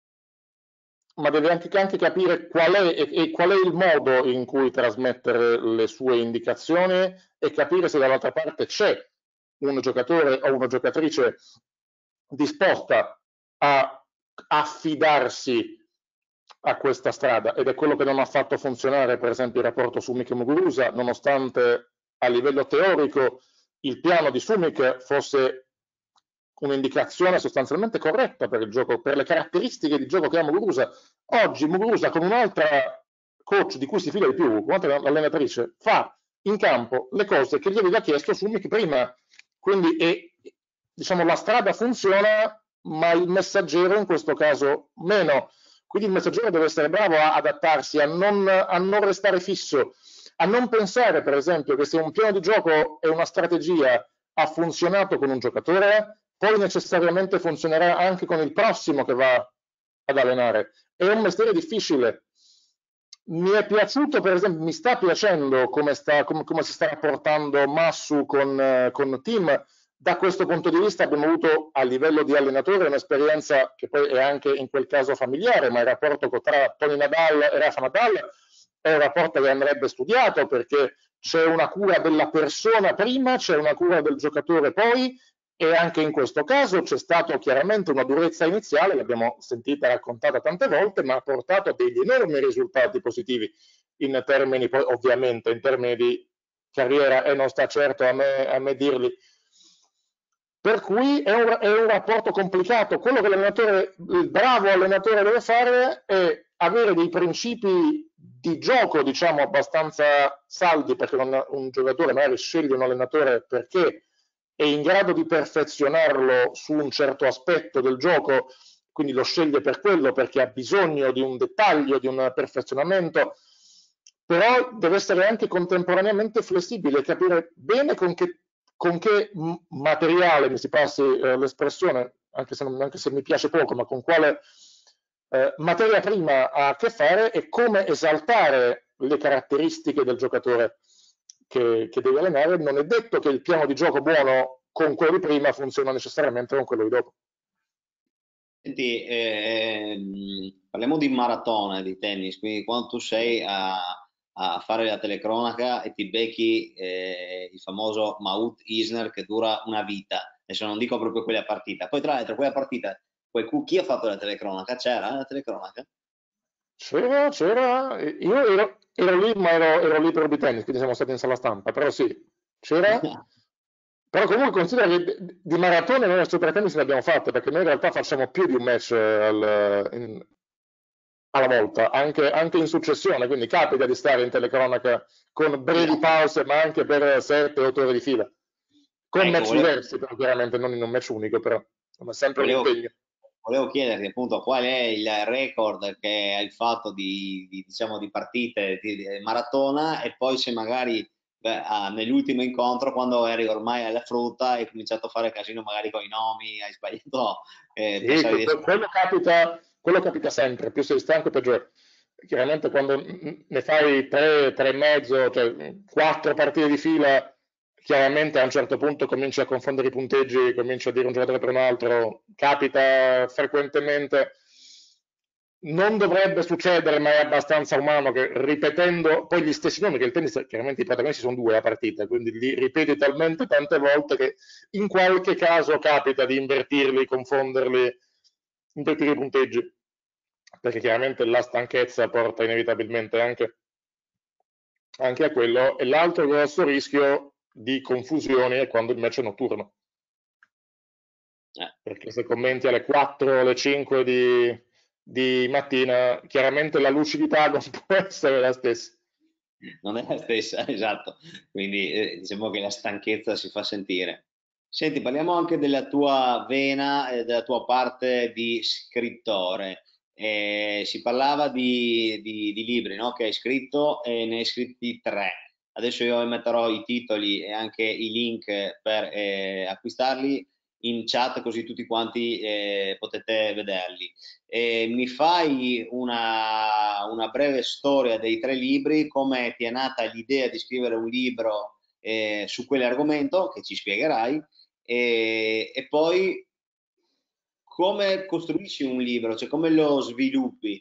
ma deve anche, anche capire qual è, e, e qual è il modo in cui trasmettere le sue indicazioni e capire se dall'altra parte c'è un giocatore o una giocatrice disposta a affidarsi a questa strada, ed è quello che non ha fatto funzionare per esempio il rapporto Sumik-Muguruza, nonostante a livello teorico il piano di Sumik fosse un'indicazione sostanzialmente corretta per il gioco, per le caratteristiche di gioco che ha Muguruza. Oggi Muguruza, con un'altra coach di cui si fida di più, con un'altra allenatrice, fa in campo le cose che gli aveva chiesto Sumik prima, quindi è, diciamo, la strada funziona, ma il messaggero in questo caso meno. Quindi il messaggero deve essere bravo a adattarsi, a non, a non restare fisso, a non pensare, per esempio, che se un piano di gioco e una strategia ha funzionato con un giocatore, poi necessariamente funzionerà anche con il prossimo che va ad allenare. È un mestiere difficile. Mi è piaciuto, per esempio, mi sta piacendo come, sta, come, come si sta rapportando Massu con, con Tim. Da questo punto di vista abbiamo avuto a livello di allenatore un'esperienza che poi è anche in quel caso familiare, ma il rapporto tra Tony Nadal e Rafa Nadal è un rapporto che andrebbe studiato, perché c'è una cura della persona prima, c'è una cura del giocatore poi, e anche in questo caso c'è stata chiaramente una durezza iniziale, l'abbiamo sentita raccontata tante volte, ma ha portato a degli enormi risultati positivi in termini, poi ovviamente in termini di carriera, e non sta certo a me, a me dirli. Per cui è un, è un rapporto complicato. Quello che l'allenatore, il bravo allenatore deve fare è avere dei principi di gioco, diciamo, abbastanza saldi, perché un, un giocatore magari sceglie un allenatore perché è in grado di perfezionarlo su un certo aspetto del gioco, quindi lo sceglie per quello, perché ha bisogno di un dettaglio, di un perfezionamento, però deve essere anche contemporaneamente flessibile, capire bene con che con che materiale, mi si passi eh, l'espressione, anche se, anche se mi piace poco, ma con quale eh, materia prima ha a che fare e come esaltare le caratteristiche del giocatore che, che deve allenare. Non è detto che il piano di gioco buono con quello di prima funziona necessariamente con quello di dopo. Senti, ehm, parliamo di maratona di tennis, quindi quando tu sei a, a fare la telecronaca e ti becchi eh, il famoso Mahut Isner che dura una vita, adesso non dico proprio quella partita, poi tra l'altro quella partita, poi chi ha fatto la telecronaca? C'era la telecronaca? C'era, c'era, io ero, ero lì, ma ero, ero libero di tennis, quindi siamo stati in sala stampa, però sì, c'era. Però comunque considera che di maratone noi a Super Tennis ne abbiamo fatte, perché noi in realtà facciamo più di un match al, in, alla volta, anche, anche in successione, quindi capita di stare in telecronaca con brevi pause, ma anche per sette otto ore di fila, con Ecco, match volevo, diversi, però chiaramente non in un match unico, però è sempre un volevo, impegno. volevo chiederti appunto qual è il record che hai fatto di, di, diciamo, di partite di, di maratona, e poi se magari beh, ah, nell'ultimo incontro, quando eri ormai alla frutta, hai cominciato a fare casino magari con i nomi, hai sbagliato, eh, Sì, pensavi di que- essere... quello capita, quello capita sempre, più sei stanco peggio. Chiaramente quando ne fai tre, tre e mezzo, cioè quattro partite di fila, chiaramente a un certo punto cominci a confondere i punteggi, cominci a dire un giocatore per un altro, capita frequentemente. Non dovrebbe succedere, ma è abbastanza umano che ripetendo poi gli stessi nomi, che il tennis chiaramente i protagonisti sono due a partita, quindi li ripeti talmente tante volte che in qualche caso capita di invertirli, confonderli, invertire i punteggi, perché chiaramente la stanchezza porta inevitabilmente anche, anche a quello. E l'altro grosso rischio di confusione è quando il match è notturno, Eh, perché se commenti alle quattro o alle cinque di, di mattina, chiaramente la lucidità non può essere la stessa. non è la stessa, esatto, quindi eh, diciamo che la stanchezza si fa sentire. Senti, parliamo anche della tua vena e della tua parte di scrittore. Eh, si parlava di, di- di libri, no? Che hai scritto e ne hai scritti tre. Adesso io metterò i titoli e anche i link per eh, acquistarli in chat così tutti quanti eh, potete vederli. E mi fai una, una breve storia dei tre libri, come ti è nata l'idea di scrivere un libro eh, su quell'argomento che ci spiegherai e, e poi come costruisci un libro, cioè come lo sviluppi?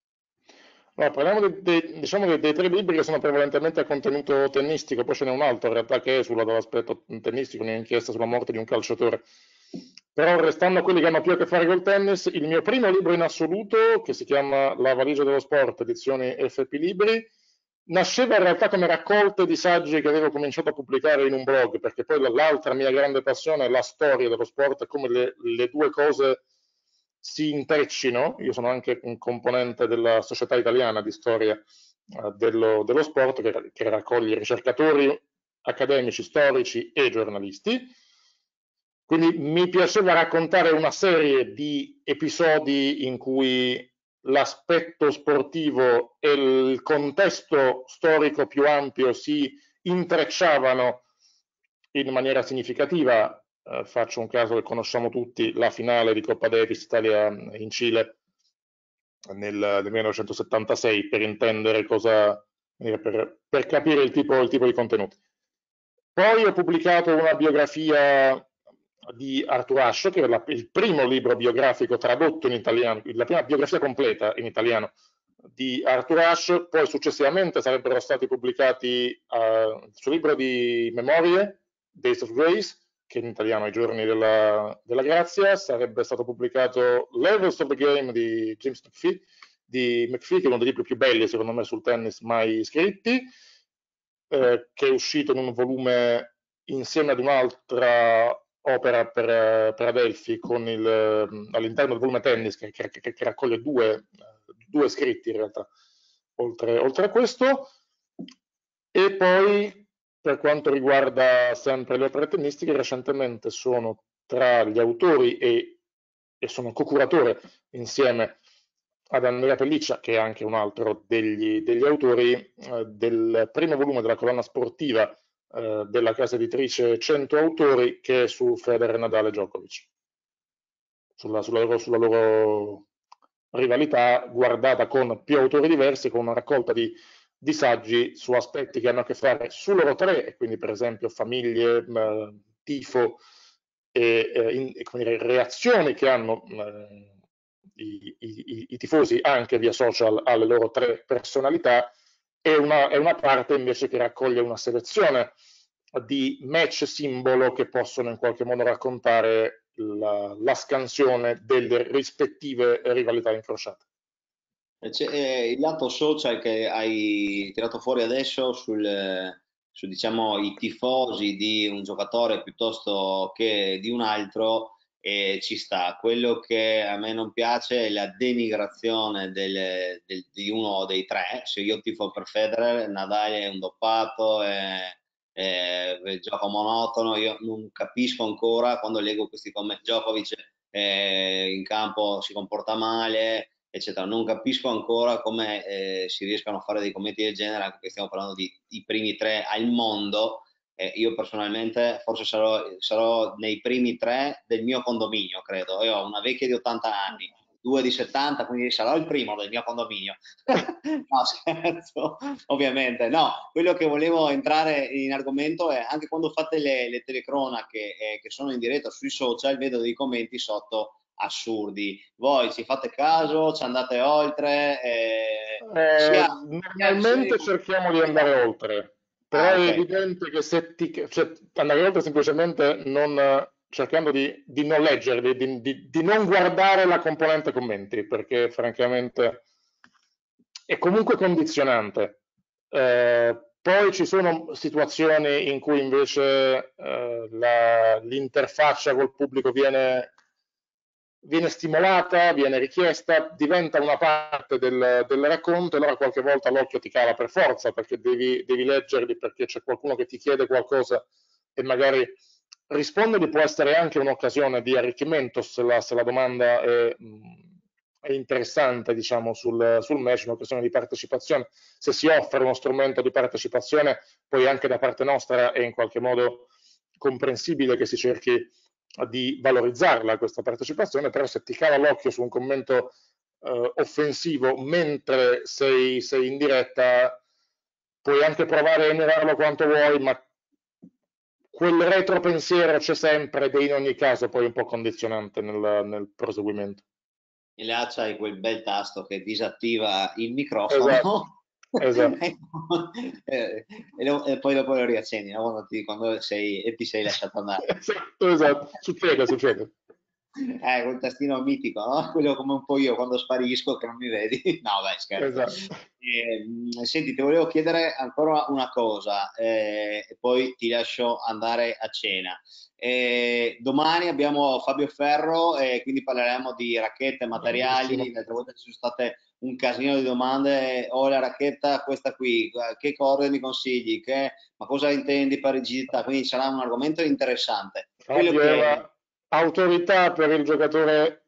No, parliamo dei, dei- diciamo dei, dei tre libri che sono prevalentemente a contenuto tennistico, poi ce n'è un altro in realtà che è sulla- dall'aspetto tennistico, un'inchiesta sulla morte di un calciatore. Però restando a quelli che hanno più a che fare col tennis, il mio primo libro in assoluto, che si chiama La valigia dello sport, edizioni F P Libri, nasceva in realtà come raccolte di saggi che avevo cominciato a pubblicare in un blog, perché poi l'altra mia grande passione è la storia dello sport, e come le, le due cose si intreccino. Io sono anche un componente della Società Italiana di Storia eh, dello, dello Sport, che, che raccoglie ricercatori accademici, storici e giornalisti. Quindi mi piaceva raccontare una serie di episodi in cui l'aspetto sportivo e il contesto storico più ampio si intrecciavano in maniera significativa. Eh, faccio un caso che conosciamo tutti, la finale di Coppa Davis Italia in Cile nel, nel millenovecentosettantasei, per intendere cosa, per, per capire il tipo, il tipo di contenuti. Poi ho pubblicato una biografia di Arthur Ashe, che è la, il primo libro biografico tradotto in italiano, la prima biografia completa in italiano di Arthur Ashe. Poi successivamente sarebbero stati pubblicati uh, il suo libro di memorie, Days of Grace, che in italiano è I giorni della, della grazia. Sarebbe stato pubblicato Levels of the Game di James McPhee, di McPhee, che è uno dei libri più belli secondo me sul tennis mai scritti, eh, che è uscito in un volume insieme ad un'altra opera per, per Adelphi con il, all'interno del volume tennis che, che, che, che raccoglie due, due scritti in realtà, oltre, oltre a questo. E poi per quanto riguarda sempre le opere tennistiche, recentemente sono tra gli autori e, e sono co-curatore insieme ad Andrea Pelliccia, che è anche un altro degli, degli autori, eh, del primo volume della collana sportiva eh, della casa editrice cento autori, che è su Federer, Nadal e Djokovic, sulla, sulla, loro, sulla loro rivalità guardata con più autori diversi, con una raccolta di, di saggi su aspetti che hanno a che fare su loro tre, e quindi per esempio famiglie, eh, tifo e, eh, in, e dire, reazioni che hanno eh, i, i, i, tifosi anche via social alle loro tre personalità, e una, è una parte invece che raccoglie una selezione di match simbolo che possono in qualche modo raccontare la, la scansione delle rispettive rivalità incrociate. C'è, eh, il lato social che hai tirato fuori adesso sul, eh, su diciamo, i tifosi di un giocatore piuttosto che di un altro eh, ci sta. Quello che a me non piace è la denigrazione del- del- di uno dei tre. Se io tifo per Federer, Nadal è un doppato, è, è- è gioco monotono. Io non capisco ancora quando leggo questi commenti. Djokovic eh, in campo si comporta male, eccetera. Non capisco ancora come eh, si riescano a fare dei commenti del genere, anche perché stiamo parlando di i primi tre al mondo. Eh, io personalmente forse sarò, sarò nei primi tre del mio condominio, credo. Io ho una vecchia di ottanta anni, due di settanta, quindi sarò il primo del mio condominio. No, scherzo, ovviamente. No, quello che volevo entrare in argomento è anche quando fate le, le telecronache eh, che sono in diretta sui social, vedo dei commenti sotto assurdi. Voi ci fate caso, ci andate oltre, eh, Eh, sia, sia normalmente cerchiamo di andare oltre, però Ah, è ok. evidente che se ti, cioè, andare oltre semplicemente non, eh, cercando di, di non leggere, di, di- di non guardare la componente commenti, perché francamente è comunque condizionante. Eh, poi ci sono situazioni in cui invece eh, la- l'interfaccia col pubblico viene viene stimolata, viene richiesta, diventa una parte del, del racconto, e allora qualche volta l'occhio ti cala per forza perché devi, devi leggerli, perché c'è qualcuno che ti chiede qualcosa e magari rispondergli può essere anche un'occasione di arricchimento se la, se la domanda è, è interessante, diciamo, sul, sul match, un'occasione di partecipazione. Se si offre uno strumento di partecipazione, poi anche da parte nostra è in qualche modo comprensibile che si cerchi di valorizzarla questa partecipazione, però se ti cala l'occhio su un commento eh, offensivo mentre sei, sei in diretta, puoi anche provare a ignorarlo quanto vuoi, ma quel retropensiero c'è sempre ed è in ogni caso poi un po' condizionante nel, nel proseguimento. E là c'hai quel bel tasto che disattiva il Esatto, microfono esatto. e, e, lo, e poi dopo lo riaccendi, no? Quando, ti, quando sei e ti sei lasciato andare. Esatto, esatto. Succede, succede. Eh, quel tastino mitico, no? Quello come un po' io quando sparisco che non mi vedi. No, beh, scherzo. Esatto. Eh, senti, ti volevo chiedere ancora una cosa, eh, e poi ti lascio andare a cena. Eh, domani abbiamo Fabio Ferro e quindi parleremo di racchette, Bellissimo. materiali. L'altra volta ci sono state un casino di domande. Ho la racchetta, questa qui, che corde mi consigli? Che, ma cosa intendi per rigidità? Quindi sarà un argomento interessante. Quello Fabio è che un'autorità per il giocatore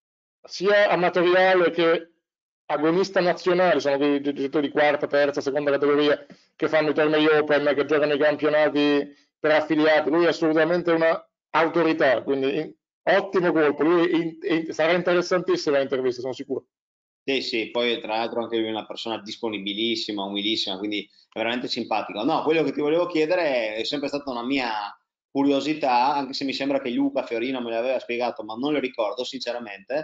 sia amatoriale che agonista nazionale, sono quei giocatori di quarta, terza, seconda categoria che fanno i tornei open, che giocano i campionati per affiliati. Lui è assolutamente una autorità, quindi in, ottimo colpo. Lui in, in, sarà interessantissima l'intervista, sono sicuro. Sì, sì, poi tra l'altro anche lui è una persona disponibilissima, umilissima, quindi è veramente simpatico. No, quello che ti volevo chiedere è sempre stata una mia curiosità, anche se mi sembra che Luca Fiorino me l'aveva spiegato, ma non lo ricordo sinceramente,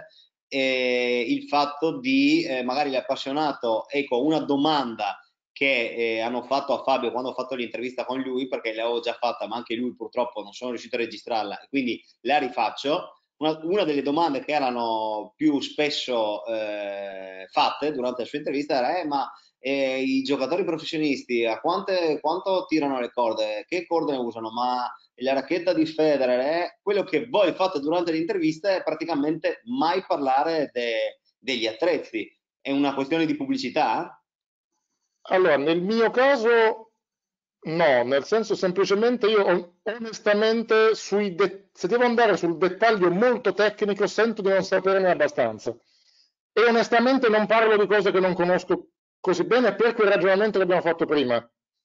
e il fatto di, eh, magari l'appassionato, ecco, una domanda che eh, hanno fatto a Fabio quando ho fatto l'intervista con lui, perché l'avevo già fatta, ma anche lui purtroppo non sono riuscito a registrarla, quindi la rifaccio. Una, una, delle domande che erano più spesso eh, fatte durante la sua intervista era: eh, ma eh, i giocatori professionisti a quante, quanto tirano le corde? Che corde ne usano? Ma la racchetta di Federer è quello che voi fate durante le interviste è praticamente mai parlare de, degli attrezzi. È una questione di pubblicità? Allora, nel mio caso no, nel senso semplicemente io onestamente sui de- se devo andare sul dettaglio molto tecnico sento di non saperne abbastanza e onestamente non parlo di cose che non conosco così bene per quel ragionamento che abbiamo fatto prima.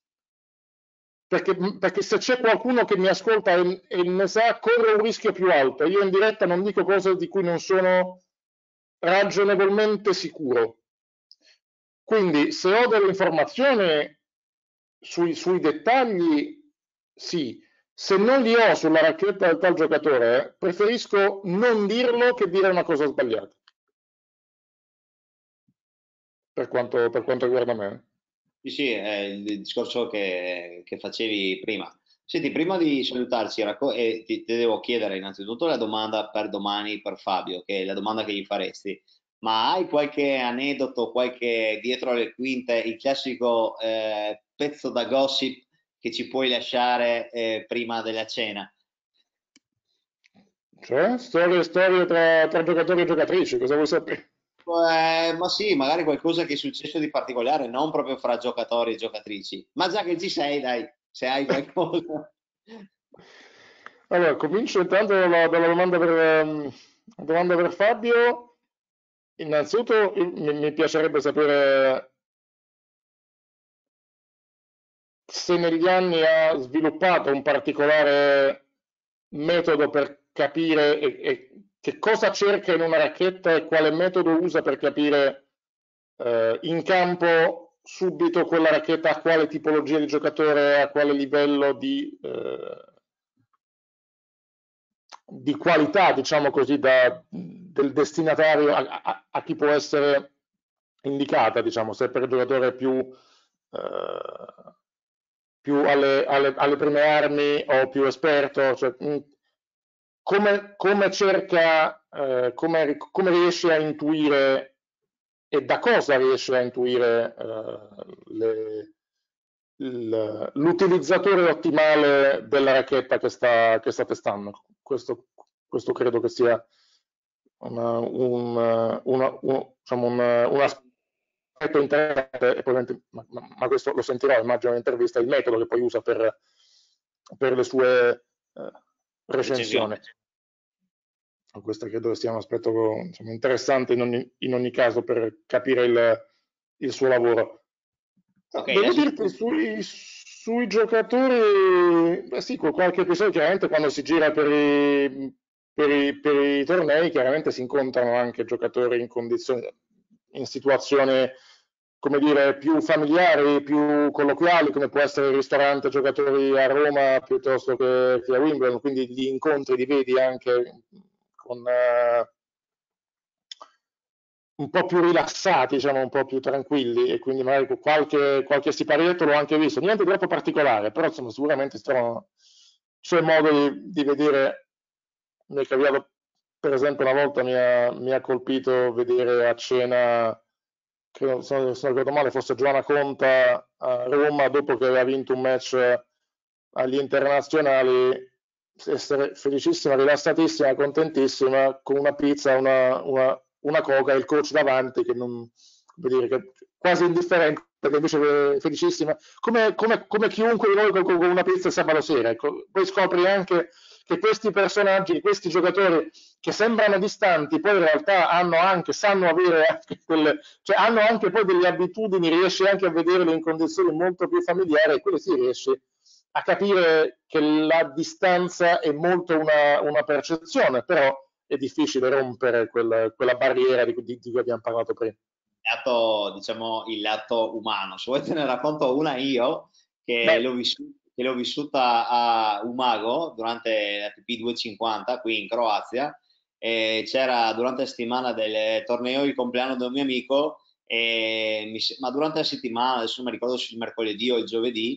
Perché, perché se c'è qualcuno che mi ascolta e, e ne sa, corre un rischio più alto. Io in diretta non dico cose di cui non sono ragionevolmente sicuro. Quindi se ho delle informazioni sui, sui dettagli, sì. Se non li ho sulla racchetta del tal giocatore, preferisco non dirlo che dire una cosa sbagliata. Per quanto, per quanto riguarda me. Sì, sì, è il discorso che, che facevi prima. Senti, prima di salutarci, racco- e ti, ti devo chiedere innanzitutto la domanda per domani per Fabio, che è la domanda che gli faresti. Ma hai qualche aneddoto, qualche dietro le quinte, il classico eh, pezzo da gossip che ci puoi lasciare eh, prima della cena? Cioè, storie, storie tra, tra giocatori e giocatrici, cosa vuoi sapere? Eh, ma sì, magari qualcosa che è successo di particolare, non proprio fra giocatori e giocatrici. Ma già che ci sei, dai, se hai qualcosa. Allora, comincio intanto dalla, dalla domanda per, ehm, domanda per Fabio. Innanzitutto mi, mi piacerebbe sapere se negli anni ha sviluppato un particolare metodo per capire e, e che cosa cerca in una racchetta e quale metodo usa per capire eh, in campo subito quella racchetta a quale tipologia di giocatore, a quale livello di, eh, di qualità, diciamo così, da, del destinatario a, a, a, chi può essere indicata, diciamo, se per il giocatore più, eh, più alle, alle, alle, prime armi o più esperto, cioè, come, come cerca, eh, come, come riesce a intuire e da cosa riesce a intuire eh, l'utilizzatore ottimale della racchetta che sta, che sta testando. Questo, questo credo che sia una, un, una, un, diciamo un, un aspetto interessante, e poi, ma, ma, questo lo sentirò, immagino, nell'intervista, il metodo che poi usa per, per le sue... Eh, recensione. Questa credo che sia un aspetto, insomma, interessante in ogni, in ogni caso per capire il, il suo lavoro. Okay, Devo adesso dirti, sui, sui giocatori, beh sì, con qualche episodio, chiaramente quando si gira per i, per i- per i tornei, chiaramente si incontrano anche giocatori in condizioni, in situazioni, come dire, più familiari, più colloquiali, come può essere il ristorante giocatori a Roma piuttosto che, che a Wimbledon, quindi gli incontri li vedi anche con, eh, un po' più rilassati, diciamo, un po' più tranquilli, e quindi magari con qualche, qualche siparietto l'ho anche visto, niente di troppo particolare, però insomma sicuramente stiamo- c'è modo di, di vedere. Mi è capitato, per esempio, una volta mi ha, mi ha colpito vedere a cena, credo, se non se non ricordo male, forse Giovanna Conta a Roma dopo che aveva vinto un match agli internazionali, essere felicissima, rilassatissima, contentissima, con una pizza, una, una, una coca e il coach davanti che non, come dire, che quasi indifferente, perché invece è felicissima, come, come, come chiunque di noi con, con una pizza il sabato sera. Ecco. Poi scopri anche che questi personaggi, questi giocatori che sembrano distanti, poi in realtà hanno anche, sanno avere anche quelle, cioè hanno anche poi delle abitudini, riesci anche a vederle in condizioni molto più familiari, e quello sì, riesci a capire che la distanza è molto una, una percezione, però è difficile rompere quel, quella barriera di, di, di cui abbiamo parlato prima. lato, diciamo, il lato umano. Se vuoi te ne racconto una io, che Beh, l'ho vissuta, che l'ho vissuta a Umago durante la T P duecentocinquanta qui in Croazia. E c'era durante la settimana del torneo il compleanno di un mio amico, e mi se- ma durante la settimana, adesso non mi ricordo se il mercoledì o il giovedì,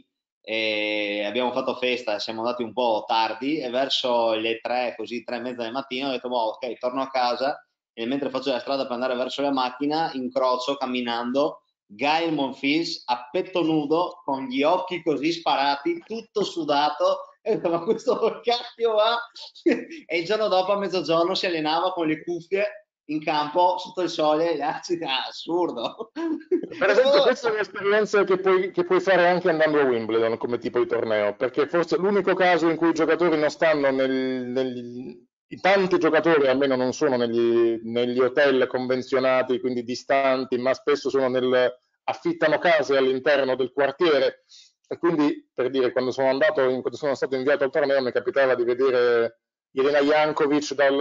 e abbiamo fatto festa, siamo andati un po' tardi e verso le tre, così tre e mezza del mattino ho detto, boh, ok, torno a casa, e mentre faccio la strada per andare verso la macchina, incrocio camminando Gael Monfils a petto nudo, con gli occhi così sparati, tutto sudato, e ho detto, ma questo che cacchio va? E il giorno dopo a mezzogiorno si allenava con le cuffie in campo sotto il sole, ragazzi, ah, assurdo. per esempio, questa è un'esperienza che puoi, che puoi fare anche andando a Wimbledon come tipo di torneo, perché forse l'unico caso in cui i giocatori non stanno nel, negli, i tanti giocatori almeno non sono negli, negli hotel convenzionati, quindi distanti, ma spesso sono nel, affittano case all'interno del quartiere, e quindi per dire, quando sono andato, in, quando sono stato inviato al torneo, mi capitava di vedere Jelena Jankovic dal,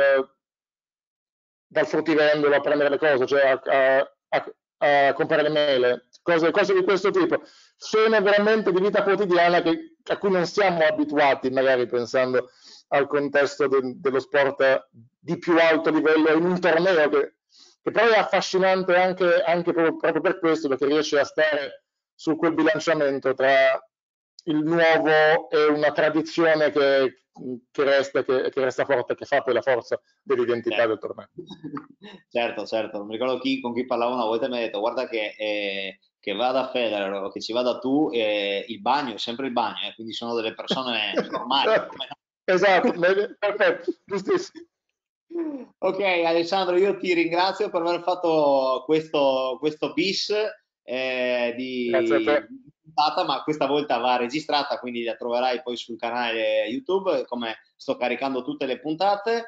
dal fruttivendolo a prendere le cose, cioè a, a, a, a comprare le mele, cose, cose di questo tipo. Scene veramente di vita quotidiana che, a cui non siamo abituati, magari pensando al contesto de, dello sport di più alto livello in un torneo che, che però è affascinante anche, anche proprio, proprio per questo, perché riesce a stare su quel bilanciamento tra il nuovo e una tradizione che, che resta, che, che resta forte, che fa poi la forza dell'identità del torneo. Certo, certo, non mi ricordo chi, con chi parlavo una volta e mi ha detto guarda che, eh, che vada Federer o che ci vada tu, eh, il bagno è sempre il bagno, eh, quindi sono delle persone normali. Come Esatto, no. perfetto, giustissimo. Ok, Alessandro, io ti ringrazio per aver fatto questo, questo bis eh, Grazie a te. di di puntata, ma questa volta va registrata, quindi la troverai poi sul canale YouTube, come sto caricando tutte le puntate.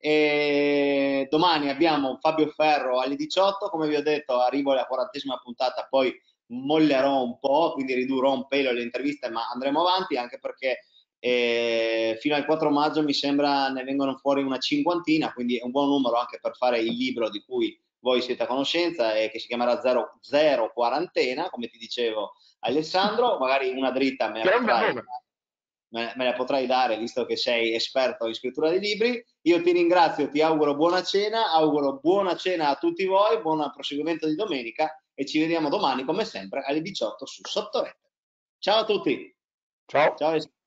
E domani abbiamo Fabio Ferro alle diciotto, come vi ho detto, arrivo alla quarantesima puntata, poi mollerò un po', quindi ridurrò un pelo le interviste, ma andremo avanti anche perché e fino al quattro maggio mi sembra ne vengono fuori una cinquantina, quindi è un buon numero anche per fare il libro di cui voi siete a conoscenza e che si chiamerà Zero, Zero Quarantena, come ti dicevo Alessandro, magari una dritta me la Che è un bel potrai, nome. me, me la potrai dare visto che sei esperto in scrittura di libri. Io ti ringrazio, ti auguro buona cena, auguro buona cena a tutti voi, buon proseguimento di domenica e ci vediamo domani come sempre alle diciotto su Sottorete. Ciao a tutti. Ciao. Ciao.